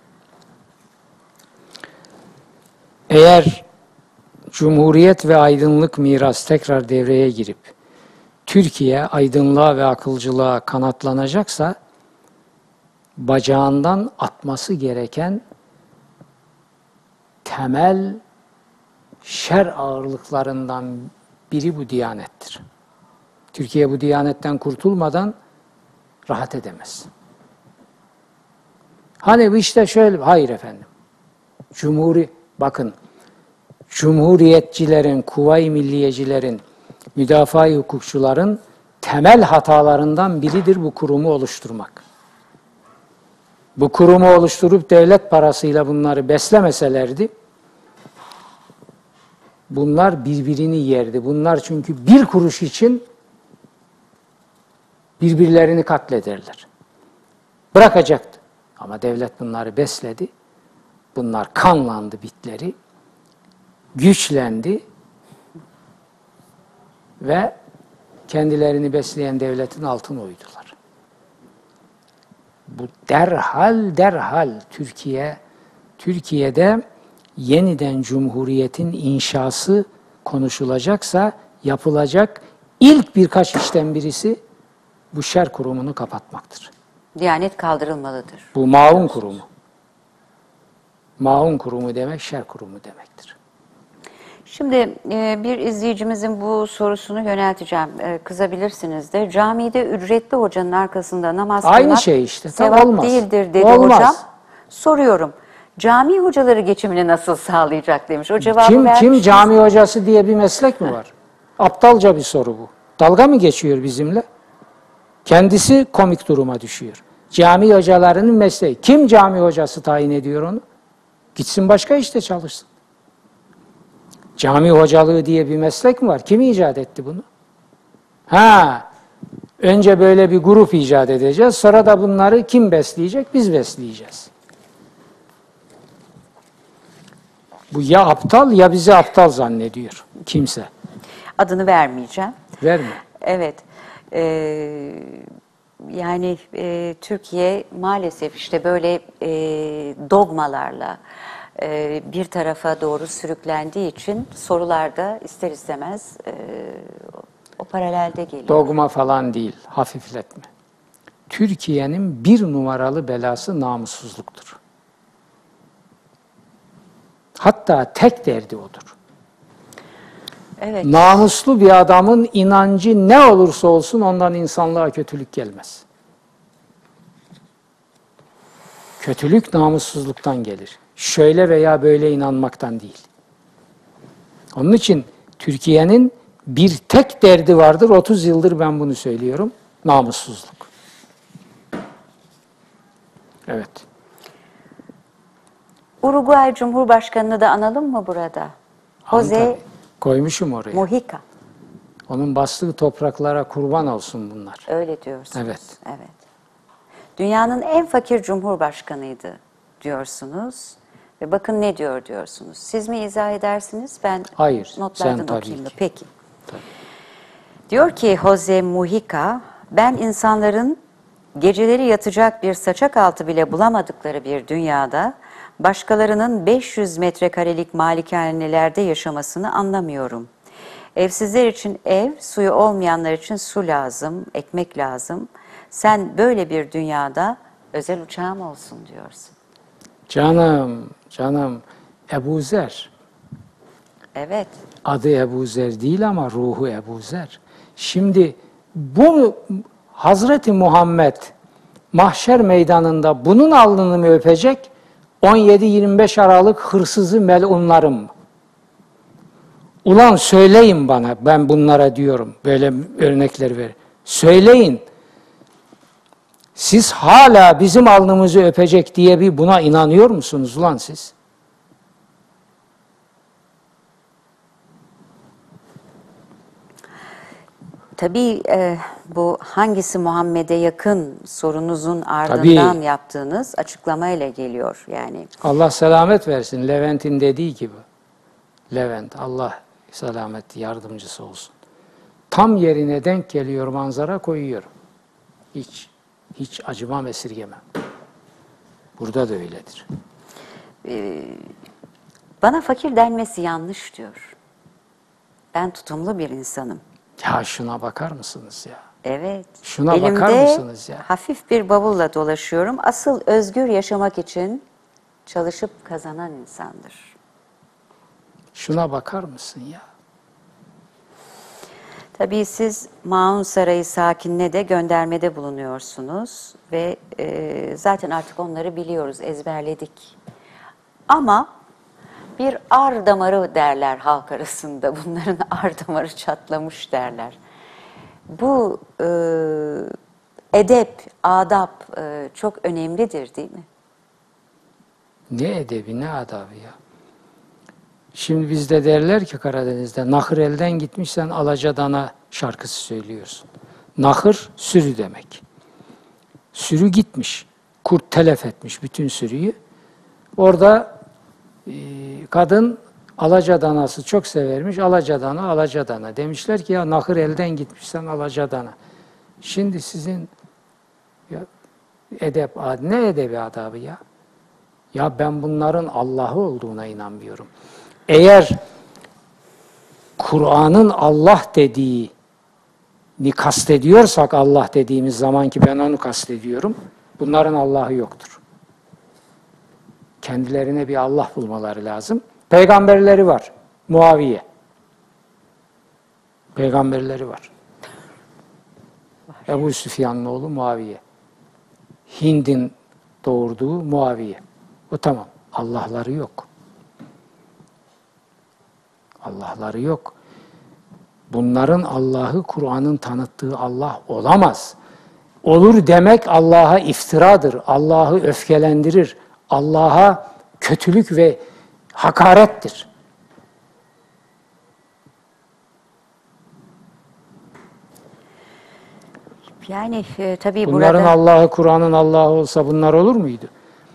Eğer Cumhuriyet ve aydınlık miras tekrar devreye girip Türkiye aydınlığa ve akılcılığa kanatlanacaksa bacağından atması gereken temel şer ağırlıklarından biri bu Diyanettir. Türkiye bu Diyanetten kurtulmadan rahat edemez. Hani işte şöyle, hayır efendim. Bakın, Cumhuriyetçilerin, Kuvayi Milliyecilerin, müdafaa-i hukukçuların temel hatalarından biridir bu kurumu oluşturmak. Bu kurumu oluşturup devlet parasıyla bunları beslemeselerdi, bunlar birbirini yerdi. Bunlar çünkü bir kuruş için birbirlerini katlederler. Bırakacaktı. Ama devlet bunları besledi. Bunlar kanlandı bitleri. Güçlendi. Ve kendilerini besleyen devletin altına uydular. Bu derhal Türkiye'de yeniden Cumhuriyet'in inşası konuşulacaksa yapılacak ilk birkaç işten birisi bu şer kurumunu kapatmaktır. Diyanet kaldırılmalıdır. Bu maun kurumu. Maun kurumu demek şer kurumu demektir. Şimdi bir izleyicimizin bu sorusunu yönelteceğim. Kızabilirsiniz de. Camide ücretli hocanın arkasında namaz kılmak Aynı şey işte. sevap Olmaz. değildir dedi Olmaz. hocam. Soruyorum. Cami hocaları geçimini nasıl sağlayacak demiş. O cevabı vermiş. Kim cami hocası diye bir meslek mi var? Aptalca bir soru bu. Dalga mı geçiyor bizimle? Kendisi komik duruma düşüyor. Cami hocalarının mesleği. Kim cami hocası tayin ediyor onu? Gitsin başka işte çalışsın. Cami hocalığı diye bir meslek mi var? Kim icat etti bunu? Önce böyle bir grup icat edeceğiz. Sonra da bunları kim besleyecek? Biz besleyeceğiz. Bu ya aptal ya bizi aptal zannediyor kimse. Adını vermeyeceğim. Verme. Evet. Yani Türkiye maalesef işte böyle dogmalarla bir tarafa doğru sürüklendiği için sorularda ister istemez o paralelde geliyor. Dogma falan değil, hafifletme. Türkiye'nin bir numaralı belası namussuzluktur. Hatta tek derdi odur. Evet. Namuslu bir adamın inancı ne olursa olsun ondan insanlığa kötülük gelmez. Kötülük namussuzluktan gelir. Şöyle veya böyle inanmaktan değil. Onun için Türkiye'nin bir tek derdi vardır. 30 yıldır ben bunu söylüyorum. Namussuzluk. Evet. Uruguay Cumhurbaşkanı'nı da analım mı burada? Jose Koymuşum oraya. Mujica. Onun bastığı topraklara kurban olsun bunlar. Öyle diyorsunuz. Evet. Evet. Dünyanın en fakir cumhurbaşkanıydı diyorsunuz. Ve bakın ne diyor diyorsunuz. Siz mi izah edersiniz? Ben Hayır, notlardan sen tabii okuyayım da. ki. Peki. Tabii. Diyor ki Jose Mujica, ben insanların geceleri yatacak bir saçak altı bile bulamadıkları bir dünyada başkalarının 500 metrekarelik malikanelerde yaşamasını anlamıyorum. Evsizler için ev, suyu olmayanlar için su lazım, ekmek lazım. Sen böyle bir dünyada özel uçağım olsun diyorsun. Canım, Ebu Zer. Evet. Adı Ebu Zer değil ama ruhu Ebu Zer. Şimdi bu Hazreti Muhammed mahşer meydanında bunun alnını mı öpecek? 17-25 Aralık hırsızı melunlarım. Ulan söyleyin bana, ben bunlara diyorum, böyle örnekler ver. Söyleyin, siz hala bizim alnımızı öpecek diye bir buna inanıyor musunuz ulan siz? Tabii bu hangisi Muhammed'e yakın sorunuzun ardından yaptığınız açıklamayla geliyor yani. Allah selamet versin, Levent'in dediği gibi. Levent, Allah selamet yardımcısı olsun. Tam yerine denk geliyor manzara koyuyorum. Hiç Hiç acımam, esirgemem. Burada da öyledir. Bana fakir denmesi yanlış diyor. Ben tutumlu bir insanım. Ya şuna bakar mısınız ya? Evet. Şuna Elimde bakar mısınız ya? hafif bir bavulla dolaşıyorum. Asıl özgür yaşamak için çalışıp kazanan insandır. Şuna bakar mısın ya? Tabii siz Maun Sarayı sakinine de göndermede bulunuyorsunuz ve zaten artık onları biliyoruz, ezberledik. Ama bir ar damarı derler halk arasında, bunların ar damarı çatlamış derler. Bu edep, adap çok önemlidir değil mi? Ne edebi, ne adabı ya? Şimdi bizde derler ki Karadeniz'de, nahır elden gitmişsen Alacadana şarkısı söylüyorsun. Nahır, sürü demek. Sürü gitmiş, kurt telef etmiş bütün sürüyü. Orada kadın Alacadanası çok severmiş, Alacadana, Alacadana. Demişler ki ya nahır elden gitmişsen Alacadana. Şimdi sizin ya, edep, ne edebi adabı ya? Ya ben bunların Allah'ı olduğuna inanmıyorum. Eğer Kur'an'ın Allah dediğini kastediyorsak, Allah dediğimiz zaman ki ben onu kastediyorum, bunların Allah'ı yoktur. Kendilerine bir Allah bulmaları lazım. Peygamberleri var. Muaviye. Peygamberleri var. Ebu Süfyan'ın oğlu Muaviye. Hind'in doğurduğu Muaviye. O tamam. Allah'ları yok. Allah'ları yok. Bunların Allah'ı Kur'an'ın tanıttığı Allah olamaz. Olur demek Allah'a iftiradır. Allah'ı öfkelendirir. Allah'a kötülük ve hakarettir. Yani tabii Bunların burada... Allah'ı Kur'an'ın Allah'ı olsa bunlar olur muydu?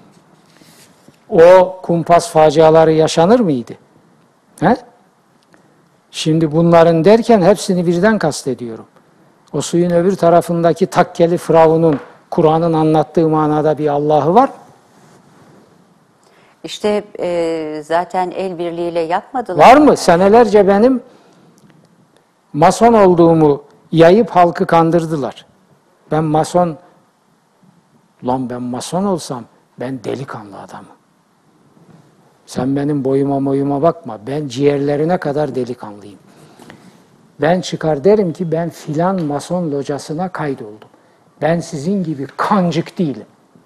O kumpas faciaları yaşanır mıydı? He? Şimdi bunların derken hepsini birden kastediyorum. O suyun öbür tarafındaki takkeli Firavun'un Kur'an'ın anlattığı manada bir Allah'ı var. İşte zaten el birliğiyle yapmadılar. Var mı? Senelerce benim mason olduğumu yayıp halkı kandırdılar. Ben mason olsam ben delikanlı adamım. Sen benim boyuma bakma. Ben ciğerlerine kadar delikanlıyım. Ben çıkar derim ki ben filan mason locasına kaydoldum. Ben sizin gibi kancık değilim.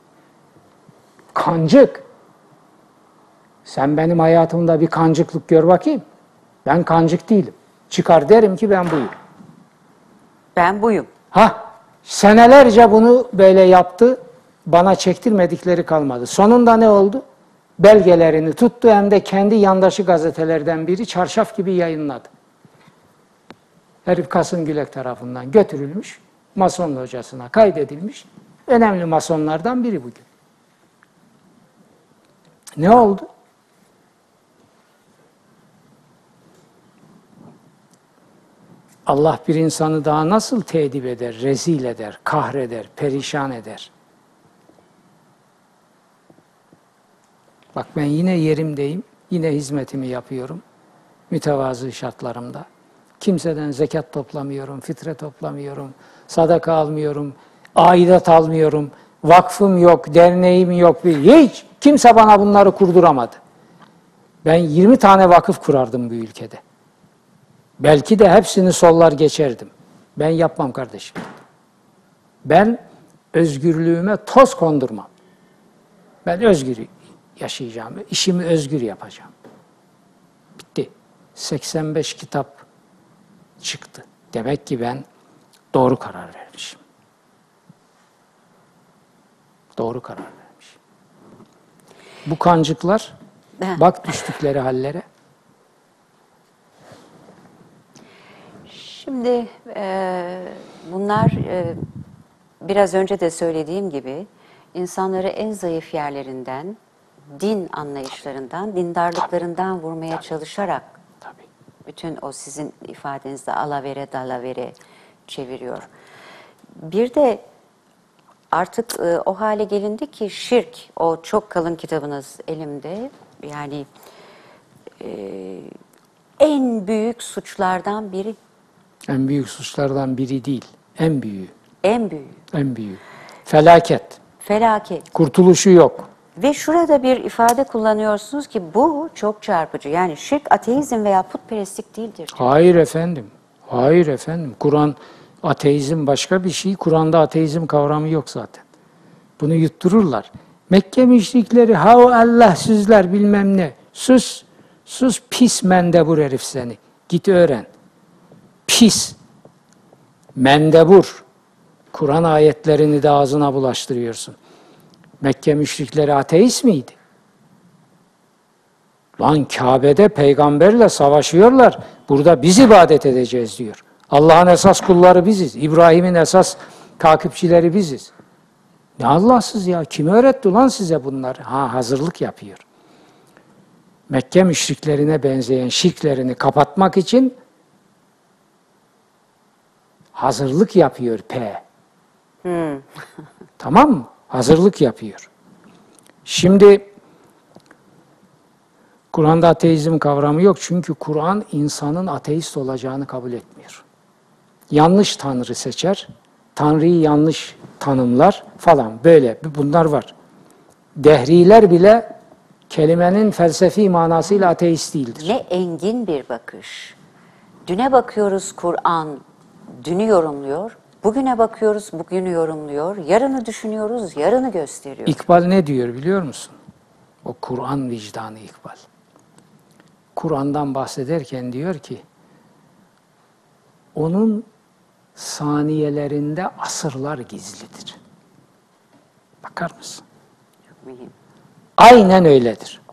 Kancık. Sen benim hayatımda bir kancıklık gör bakayım. Ben kancık değilim. Çıkar derim ki ben buyum. Ben buyum. Senelerce bunu böyle yaptı. Bana çektirmedikleri kalmadı. Sonunda ne oldu? Belgelerini tuttu, hem de kendi yandaşı gazetelerden biri çarşaf gibi yayınladı. Herif Kasım Gülek tarafından götürülmüş, Mason hocasına kaydedilmiş. Önemli masonlardan biri bugün. Ne oldu? Allah bir insanı daha nasıl teedip eder, rezil eder, kahreder, perişan eder? Bak ben yine yerimdeyim, yine hizmetimi yapıyorum. Mütevazı şartlarımda. Kimseden zekat toplamıyorum, fitre toplamıyorum, sadaka almıyorum, aidat almıyorum, vakfım yok, derneğim yok. Hiç kimse bana bunları kurduramadı. Ben 20 tane vakıf kurardım bu ülkede. Belki de hepsini sollar geçerdim. Ben yapmam kardeşim. Ben özgürlüğüme toz kondurmam. Ben özgür yaşayacağım, işimi özgür yapacağım. Bitti. 85 kitap çıktı. Demek ki ben doğru karar vermişim. Doğru karar vermişim. Bu kancıklar, bak düştükleri hallere. Şimdi bunlar biraz önce de söylediğim gibi insanları en zayıf yerlerinden, din anlayışlarından, dindarlıklarından vurmaya çalışarak bütün o sizin ifadenizde alavere dalavere çeviriyor. Bir de artık o hale gelindi ki şirk, o çok kalın kitabınız elimde, yani en büyük suçlardan biri, En büyük suçlardan biri değil, en büyüğü. en büyüğü. En büyüğü. Felaket. Felaket. Kurtuluşu yok. Ve şurada bir ifade kullanıyorsunuz ki bu çok çarpıcı. Yani şirk ateizm veya putperestlik değildir. Hayır efendim. Hayır efendim. Kur'an ateizm başka bir şey. Kur'an'da ateizm kavramı yok zaten. Bunu yuttururlar. Mekke müşrikleri ha o Allahsızlar bilmem ne. Sus. Sus pis mendebur herif seni. Git öğren. Pis. Mendebur. Kur'an ayetlerini de ağzına bulaştırıyorsun. Mekke müşrikleri ateist miydi? Lan Kabe'de peygamberle savaşıyorlar. Burada biz ibadet edeceğiz diyor. Allah'ın esas kulları biziz. İbrahim'in esas takipçileri biziz. Ne Allahsız ya? Kim öğretti lan size bunları? Ha, hazırlık yapıyor. Mekke müşriklerine benzeyen şirklerini kapatmak için hazırlık yapıyor P. Tamam mı? Hazırlık yapıyor. Şimdi Kur'an'da ateizm kavramı yok çünkü Kur'an insanın ateist olacağını kabul etmiyor. Yanlış tanrı seçer, tanrıyı yanlış tanımlar falan böyle bunlar var. Dehriler bile kelimenin felsefi manasıyla ateist değildir. Ne engin bir bakış. Düne bakıyoruz, Kur'an dünü yorumluyor. Bugüne bakıyoruz, bugünü yorumluyor. Yarını düşünüyoruz, yarını gösteriyor. İkbal ne diyor biliyor musun? O Kur'an vicdanı İkbal. Kur'an'dan bahsederken diyor ki, onun saniyelerinde asırlar gizlidir. Bakar mısın? Çok mühim. Aynen öyledir.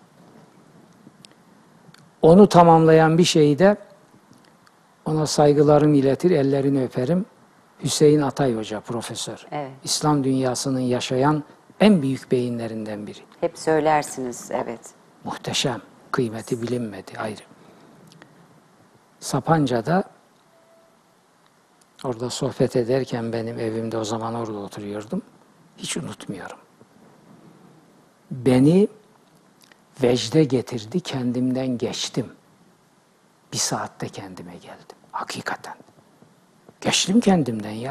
Onu tamamlayan bir şeyde ona saygılarımı iletir, ellerini öperim. Hüseyin Atay Hoca, profesör. Evet. İslam dünyasının yaşayan en büyük beyinlerinden biri. Hep söylersiniz, evet. Muhteşem. Kıymeti bilinmedi ayrı. Sapanca'da orada sohbet ederken benim evimde o zaman orada oturuyordum. Hiç unutmuyorum. Beni vecde getirdi, kendimden geçtim. Bir saatte kendime geldim. Hakikaten. Geçtim kendimden ya.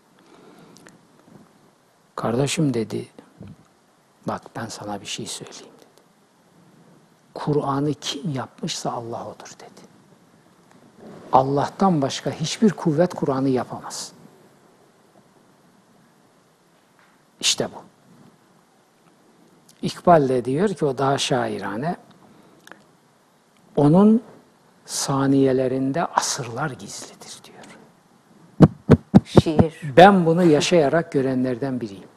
Kardeşim dedi, bak ben sana bir şey söyleyeyim dedi. Kur'an'ı kim yapmışsa Allah odur dedi. Allah'tan başka hiçbir kuvvet Kur'an'ı yapamaz. İşte bu. İkbal de diyor ki o daha şairane, onun saniyelerinde asırlar gizlidir diyor. Şiir. Ben bunu yaşayarak görenlerden biriyim.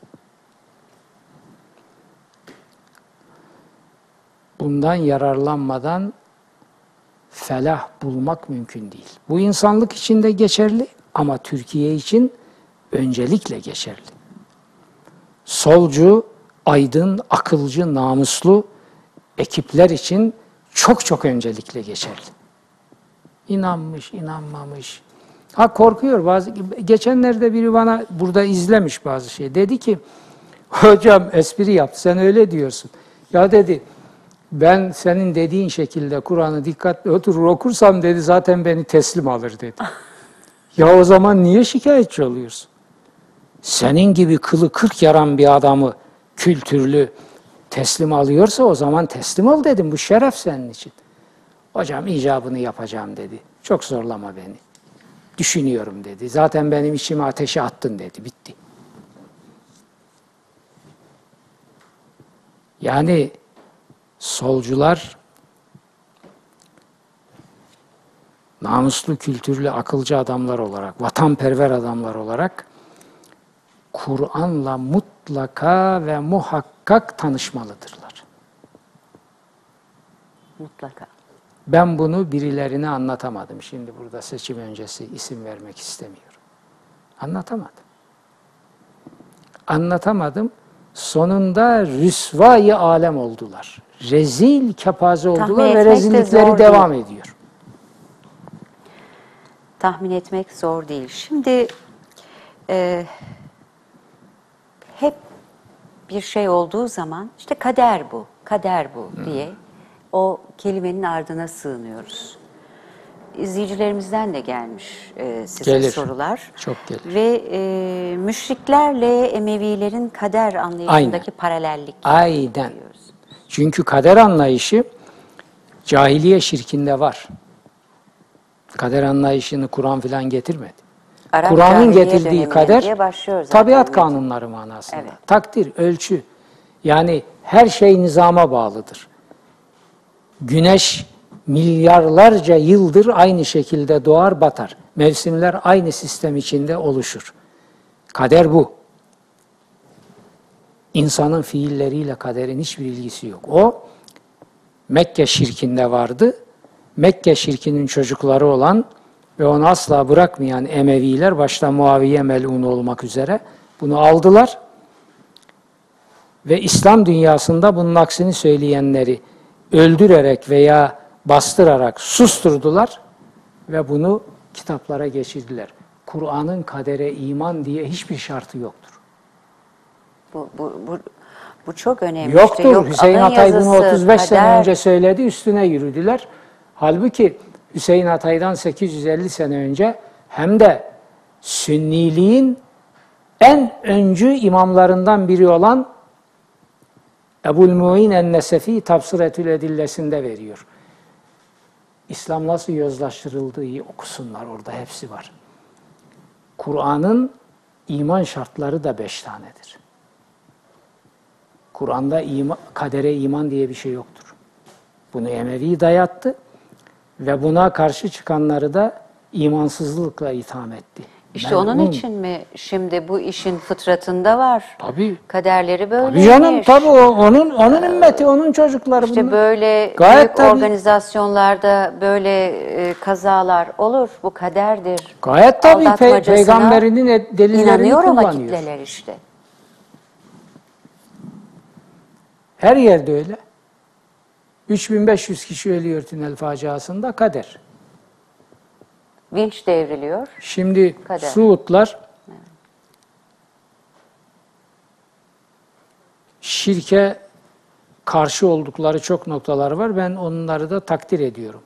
Bundan yararlanmadan felah bulmak mümkün değil. Bu insanlık için de geçerli ama Türkiye için öncelikle geçerli. Solcu, aydın, akılcı, namuslu ekipler için çok çok öncelikle geçerli. İnanmış, inanmamış. Ha korkuyor bazı. Geçenlerde biri bana burada izlemiş bazı şey. Dedi ki, hocam espri yaptı, sen öyle diyorsun. Ya dedi, ben senin dediğin şekilde Kur'an'ı dikkatli oturur okursam dedi zaten beni teslim alır dedi. Ya o zaman niye şikayetçi oluyorsun? Senin gibi kılı 40 yaran bir adamı kültürlü teslim alıyorsa o zaman teslim ol dedim. Bu şeref senin için. Hocam icabını yapacağım dedi. Çok zorlama beni. Düşünüyorum dedi. Zaten benim içime ateşe attın dedi. Bitti. Yani solcular namuslu, kültürlü, akılcı adamlar olarak, vatanperver adamlar olarak Kur'an'la mutlaka ve muhakkak tanışmalıdırlar. Mutlaka. Ben bunu birilerine anlatamadım. Şimdi burada seçim öncesi isim vermek istemiyorum. Anlatamadım. Anlatamadım. Sonunda rüsvayı alem oldular. Rezil, kepaze oldular ve rezillikleri devam ediyor. Tahmin etmek zor değil. Şimdi bir şey olduğu zaman işte kader bu, kader bu diye o kelimenin ardına sığınıyoruz. İzleyicilerimizden de gelmiş size Gelir. sorular. Çok gelir. Ve müşriklerle Emevilerin kader anlayışındaki paralellik. Aynen. görüyoruz. Çünkü kader anlayışı cahiliye şirkinde var. Kader anlayışını Kur'an filan getirmedi. Arap Kur'an'ın cahiliye getirdiği döneminde kader diye başlıyoruz zaten. tabiat kanunları manasında. Evet. Takdir, ölçü. Yani her şey nizama bağlıdır. Güneş milyarlarca yıldır aynı şekilde doğar batar. Mevsimler aynı sistem içinde oluşur. Kader bu. İnsanın fiilleriyle kaderin hiçbir ilgisi yok. O Mekke şirkinde vardı. Mekke şirkinin çocukları olan ve onu asla bırakmayan Emeviler, başta Muaviye melun olmak üzere bunu aldılar. Ve İslam dünyasında bunun aksini söyleyenleri öldürerek veya bastırarak susturdular ve bunu kitaplara geçirdiler. Kur'an'ın kadere iman diye hiçbir şartı yoktur. Bu çok önemli. Yoktur. İşte yok, Hüseyin alın Atay bunu yazısı, 35 sene kader. önce söyledi, üstüne yürüdüler. Halbuki Hüseyin Atay'dan 850 sene önce hem de Sünniliğin en öncü imamlarından biri olan Ebu'l-Mu'in en-Nesefi Tafsiretül Edillesinde veriyor. İslam nasıl yozlaştırıldığı okusunlar, orada hepsi var. Kur'an'ın iman şartları da 5 tanedir. Kur'an'da kadere iman diye bir şey yoktur. Bunu Emevi dayattı ve buna karşı çıkanları da imansızlıkla itham etti. İşte onun için mi şimdi bu işin fıtratında var? Tabii. Kaderleri böyle. Tabii canım, tabii onun ümmeti, onun çocukları İşte bunlar. böyle Gayet büyük tabii. organizasyonlarda böyle kazalar olur. Bu kaderdir. Gayet tabii Aldatmacasına peygamberinin delillerini İnanıyor ama kullanıyor. kitleler işte. Her yerde öyle. 3500 kişi ölüyor tünel faciasında, kader. Vinç devriliyor. Şimdi Kader. Suudlar şirke karşı oldukları çok noktaları var. Ben onları da takdir ediyorum.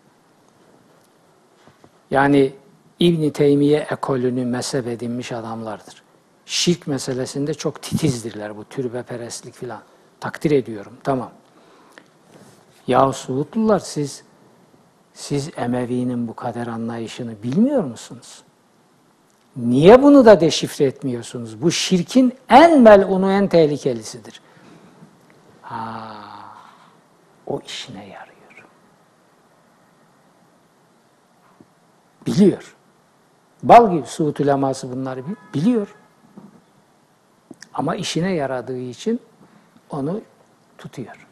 Yani İbn-i Teymiye ekolünü mezhep edinmiş adamlardır. Şirk meselesinde çok titizdirler, bu türbeperestlik filan. Takdir ediyorum, tamam. Ya Suudlular, siz Emevi'nin bu kader anlayışını bilmiyor musunuz? Niye bunu da deşifre etmiyorsunuz? Bu şirkin en melunu, en tehlikelisidir. O işine yarıyor. Biliyor. Bal gibi Suud uleması bunları biliyor. Ama işine yaradığı için onu tutuyor.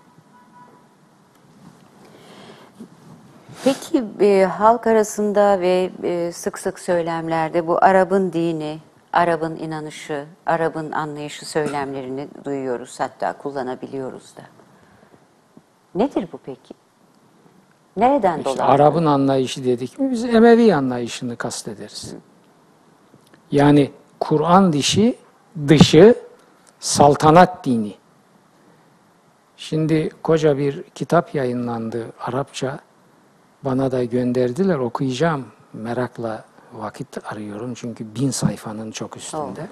Peki halk arasında ve sık sık söylemlerde bu Arap'ın dini, Arap'ın inanışı, Arap'ın anlayışı söylemlerini duyuyoruz, hatta kullanabiliyoruz da. Nedir bu peki? Nereden İşte dolayı? Arap'ın anlayışı dedik mi biz Emevi anlayışını kastederiz. Yani Kur'an dışı saltanat dini. Şimdi koca bir kitap yayınlandı Arapça. Bana da gönderdiler, okuyacağım. Merakla vakit arıyorum çünkü 1000 sayfanın çok üstünde.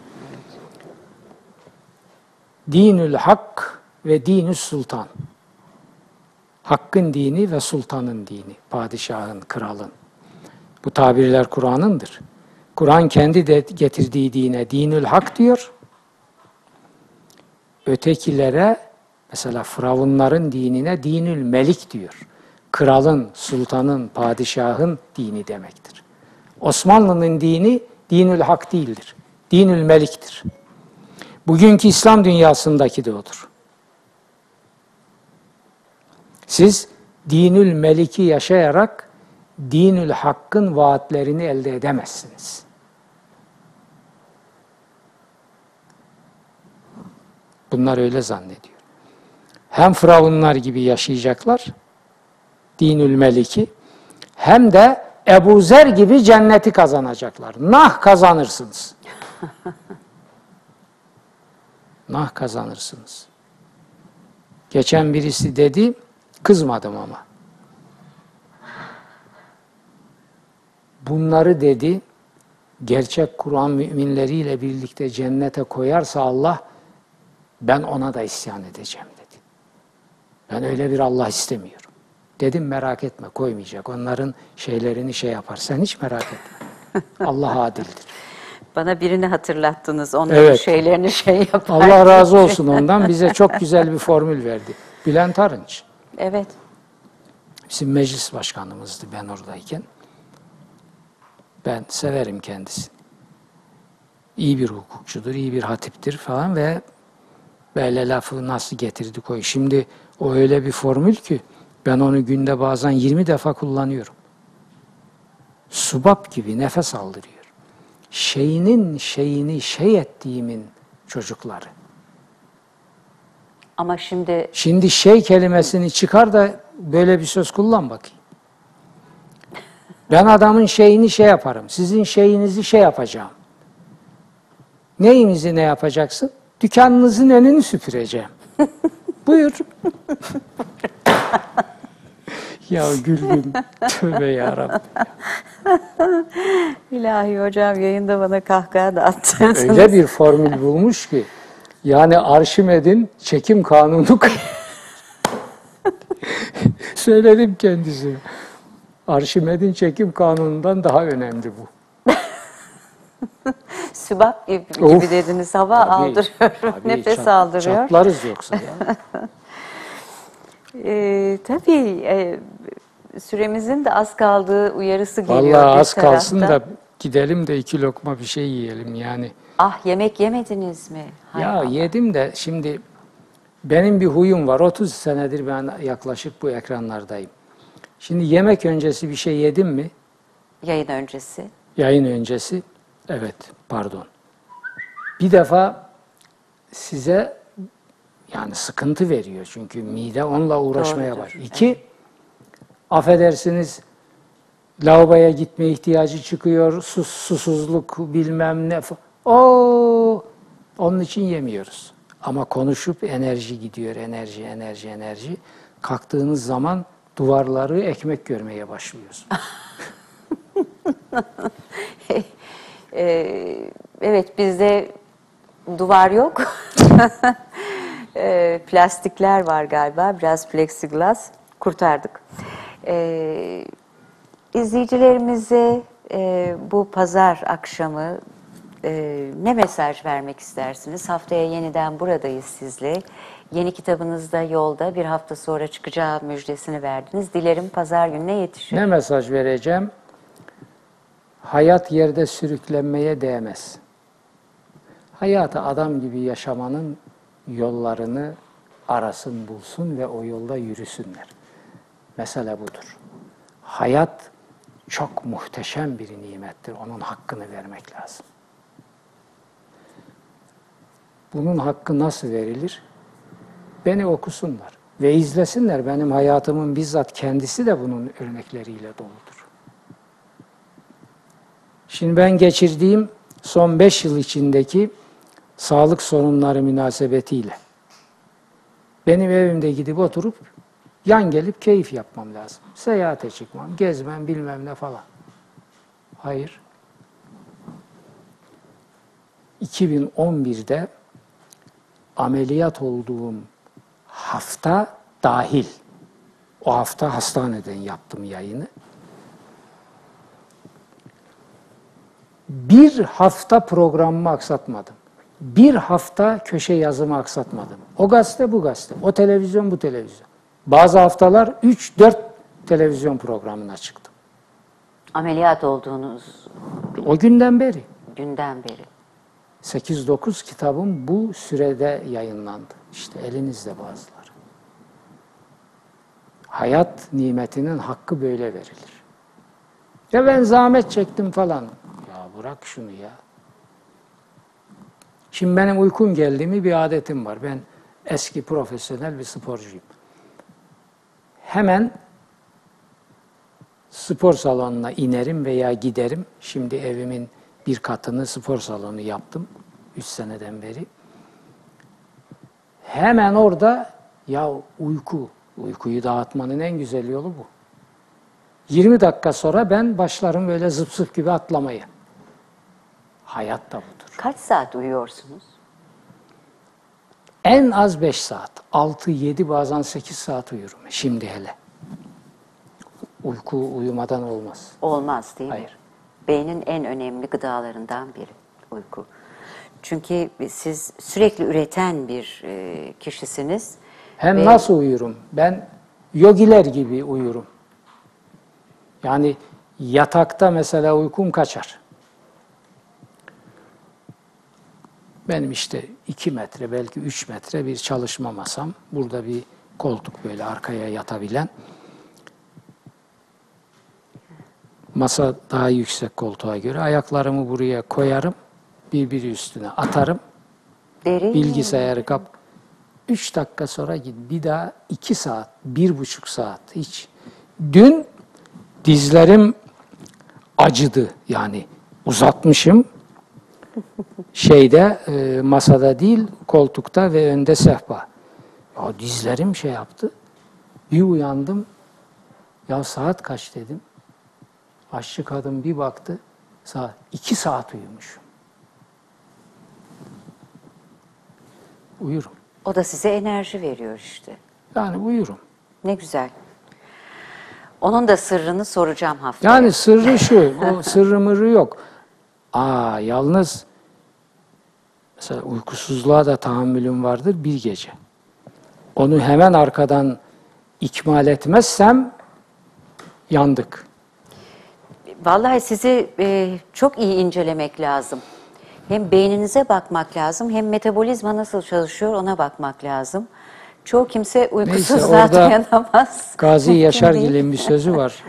Dinül Hak ve Dinül Sultan. Hakkın dini ve sultanın dini. Padişahın, kralın. Bu tabirler Kur'an'ındır. Kur'an kendi de getirdiği dine Dinül Hak diyor. Ötekilere, mesela Firavunların dinine Dinül Melik diyor. Kralın, sultanın, padişahın dini demektir. Osmanlı'nın dini Dinül Hak değildir. Dinül Melik'tir. Bugünkü İslam dünyasındaki de odur. Siz Dinül Melik'i yaşayarak Dinül Hakk'ın vaatlerini elde edemezsiniz. Bunlar öyle zannediyor. Hem Firavunlar gibi yaşayacaklar, Dinül Melik'i, hem de Ebu Zer gibi cenneti kazanacaklar. Nah kazanırsınız. nah kazanırsınız. Geçen birisi dedi, kızmadım ama. Bunları dedi, gerçek Kur'an müminleriyle birlikte cennete koyarsa Allah, ben ona da isyan edeceğim dedi. Ben öyle bir Allah istemiyorum. Dedim merak etme, koymayacak. Onların şeylerini şey yapar. Sen hiç merak etme. Allah adildir. Bana birini hatırlattınız. Onların Evet. şeylerini şey yapar. Allah razı olsun ondan. Bize çok güzel bir formül verdi. Bülent Arınç. Evet. Bizim meclis başkanımızdı ben oradayken. Ben severim kendisini. İyi bir hukukçudur, iyi bir hatiptir falan ve böyle lafı nasıl getirdi koy. Şimdi o öyle bir formül ki ben onu günde bazen 20 defa kullanıyorum. Subap gibi nefes aldırıyor. Şeyini şey ettiğimin çocukları. Ama Şimdi şey kelimesini çıkar da böyle bir söz kullan bakayım. Ben adamın şeyini şey yaparım. Sizin şeyinizi şey yapacağım. Neyinizi ne yapacaksın? Dükkanınızın önünü süpüreceğim. Buyur. Ya güldüm. Tövbe yarabbim. ilahi hocam yayında bana kahkaha da attırdınız. Öyle bir formül bulmuş ki yani Arşimed'in çekim kanunu söyledim kendisine. Arşimed'in çekim kanunundan daha önemli bu. Sübap gibi Of, dediniz. Hava aldırıyor, nefes aldırıyor. Çatlarız yoksa ya. Tabii süremizin de az kaldığı uyarısı geliyor Vallahi bir az kalsın taraftan. da gidelim de 2 lokma bir şey yiyelim yani. Ah yemek yemediniz mi? Hay Ya Allah. yedim de şimdi benim bir huyum var. 30 senedir ben yaklaşık bu ekranlardayım. Şimdi yemek öncesi bir şey yedim mi? Yayın öncesi. Yayın öncesi. Evet, pardon. Bir defa size yani sıkıntı veriyor. Çünkü mide onunla uğraşmaya Doğrudur, başlıyor. 2, affedersiniz lavaboya gitme ihtiyacı çıkıyor. Susuzluk bilmem ne. Onun için yemiyoruz. Ama konuşup enerji gidiyor. Enerji. Kalktığınız zaman duvarları ekmek görmeye başlıyorsunuz. Evet bizde duvar yok. Plastikler var galiba. Biraz plexiglas. Kurtardık. İzleyicilerimize bu pazar akşamı ne mesaj vermek istersiniz? Haftaya yeniden buradayız sizle. Yeni kitabınızda yolda, bir hafta sonra çıkacağı müjdesini verdiniz. Dilerim pazar gününe yetişir. Ne mesaj vereceğim? Hayat yerde sürüklenmeye değmez. Hayatı adam gibi yaşamanın yollarını arasın, bulsun ve o yolda yürüsünler. Mesele budur. Hayat çok muhteşem bir nimettir. Onun hakkını vermek lazım. Bunun hakkı nasıl verilir? Beni okusunlar ve izlesinler. Benim hayatımın bizzat kendisi de bunun örnekleriyle doludur. Şimdi ben geçirdiğim son 5 yıl içindeki sağlık sorunları münasebetiyle benim evimde gidip oturup yan gelip keyif yapmam lazım. Seyahate çıkmam, gezmem, bilmem ne falan. Hayır. 2011'de ameliyat olduğum hafta dahil, o hafta hastaneden yaptım yayını. Bir hafta programımı aksatmadım. Bir hafta köşe yazımı aksatmadım. O gazete, bu gazete. O televizyon, bu televizyon. Bazı haftalar 3-4 televizyon programına çıktım. Ameliyat olduğunuz O günden beri. günden beri. 8-9 kitabım bu sürede yayınlandı. İşte elinizde bazıları. Hayat nimetinin hakkı böyle verilir. Ya ben zahmet çektim falan. Ya bırak şunu ya. Şimdi benim uykum geldi mi bir adetim var. Ben eski profesyonel bir sporcuyum. Hemen spor salonuna inerim veya giderim. Şimdi evimin bir katını spor salonu yaptım. 3 seneden beri. Hemen orada ya uykuyu dağıtmanın en güzel yolu bu. 20 dakika sonra ben başlarım böyle zıp zıp gibi atlamaya. Hayat da budur. Kaç saat uyuyorsunuz? En az 5 saat. 6, 7 bazen 8 saat uyurum şimdi hele. Uyku uyumadan olmaz. Olmaz değil mi? Hayır. Beynin en önemli gıdalarından biri uyku. Çünkü siz sürekli üreten bir kişisiniz. Hem Ve nasıl uyurum? Ben yogiler gibi uyurum. Yani yatakta mesela uykum kaçar. Benim işte 2 metre belki 3 metre bir çalışma masam. Burada bir koltuk böyle arkaya yatabilen. Masa daha yüksek koltuğa göre. Ayaklarımı buraya koyarım. Birbiri üstüne atarım. derin. Bilgisayarı 3 dakika sonra git. Bir daha 2 saat, 1,5 saat hiç. Dün dizlerim acıdı. Yani uzatmışım. Masada değil, koltukta ve önde sehpa. Ya dizlerim şey yaptı. Bir uyandım. Ya saat kaç dedim. Aşçı kadın bir baktı. 2 saat uyumuşum. Uyurum. O da size enerji veriyor işte. Yani uyurum. Ne güzel. Onun da sırrını soracağım haftaya. Yani sırrı şu, o sırrı mırrı yok. Yalnız mesela uykusuzluğa da tahammülüm vardır bir gece. Onu hemen arkadan ikmal etmezsem yandık. Vallahi sizi çok iyi incelemek lazım. Hem beyninize bakmak lazım, hem metabolizma nasıl çalışıyor ona bakmak lazım. Çoğu kimse uykusuzluğa orada dayanamaz. Gazi Mümkün Yaşargil'in değil. bir sözü var.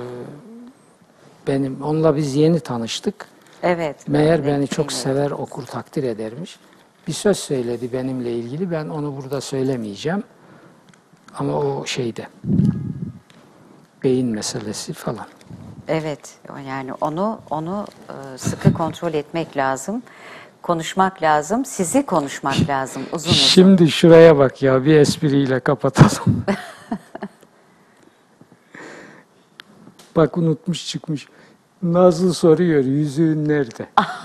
Onunla biz yeni tanıştık. Evet. Meğer evet, beni çok evet. sever, okur, takdir edermiş. Bir söz söyledi benimle ilgili. Ben onu burada söylemeyeceğim. Ama o beyin meselesi falan. Evet, yani onu sıkı kontrol etmek lazım. Konuşmak lazım, sizi konuşmak lazım uzun uzun. Şimdi şuraya bak ya, bir espriyle kapatalım. Bak unutmuş çıkmış. Nazlı soruyor, yüzüğün nerede?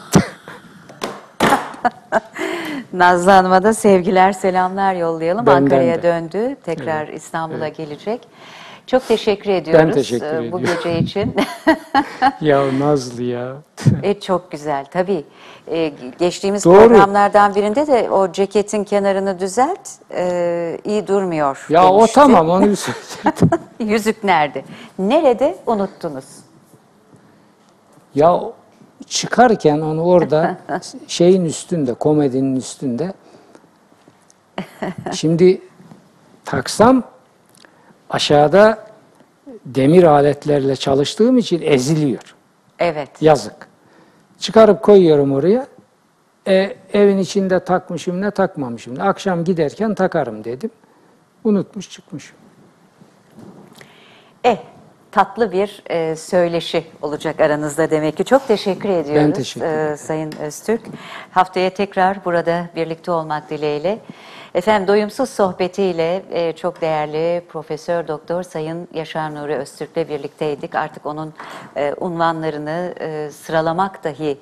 Nazlı Hanım'a da sevgiler, selamlar yollayalım. Benden Ankara'ya de. döndü, tekrar Evet, İstanbul'a evet. gelecek. Çok teşekkür ediyoruz teşekkür bu ediyorum. gece için. Ya Nazlı ya. Çok güzel, tabii. Geçtiğimiz Doğru. programlardan birinde de o ceketin kenarını düzelt, iyi durmuyor Ya o demişti. tamam, onu söyledim. Yüzük nerede? Nerede unuttunuz? Ya çıkarken onu orada şeyin üstünde, komedinin üstünde. Şimdi taksam aşağıda demir aletlerle çalıştığım için eziliyor. Evet. Yazık. Çıkarıp koyuyorum oraya. Evin içinde takmışım ne takmamışım. Akşam giderken takarım dedim. Unutmuş çıkmışım. Tatlı bir söyleşi olacak aranızda demek ki. Çok teşekkür ediyoruz Ben teşekkür ederim. Sayın Öztürk. Haftaya tekrar burada birlikte olmak dileğiyle. Efendim doyumsuz sohbetiyle çok değerli Profesör Doktor Sayın Yaşar Nuri Öztürk'le birlikteydik. Artık onun unvanlarını sıralamak dahi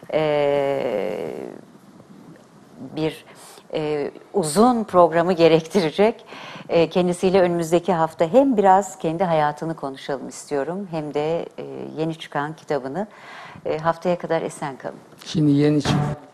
bir uzun programı gerektirecek. Kendisiyle önümüzdeki hafta hem biraz kendi hayatını konuşalım istiyorum, hem de yeni çıkan kitabını. Haftaya kadar esen kalın. Şimdi yeni çıktı.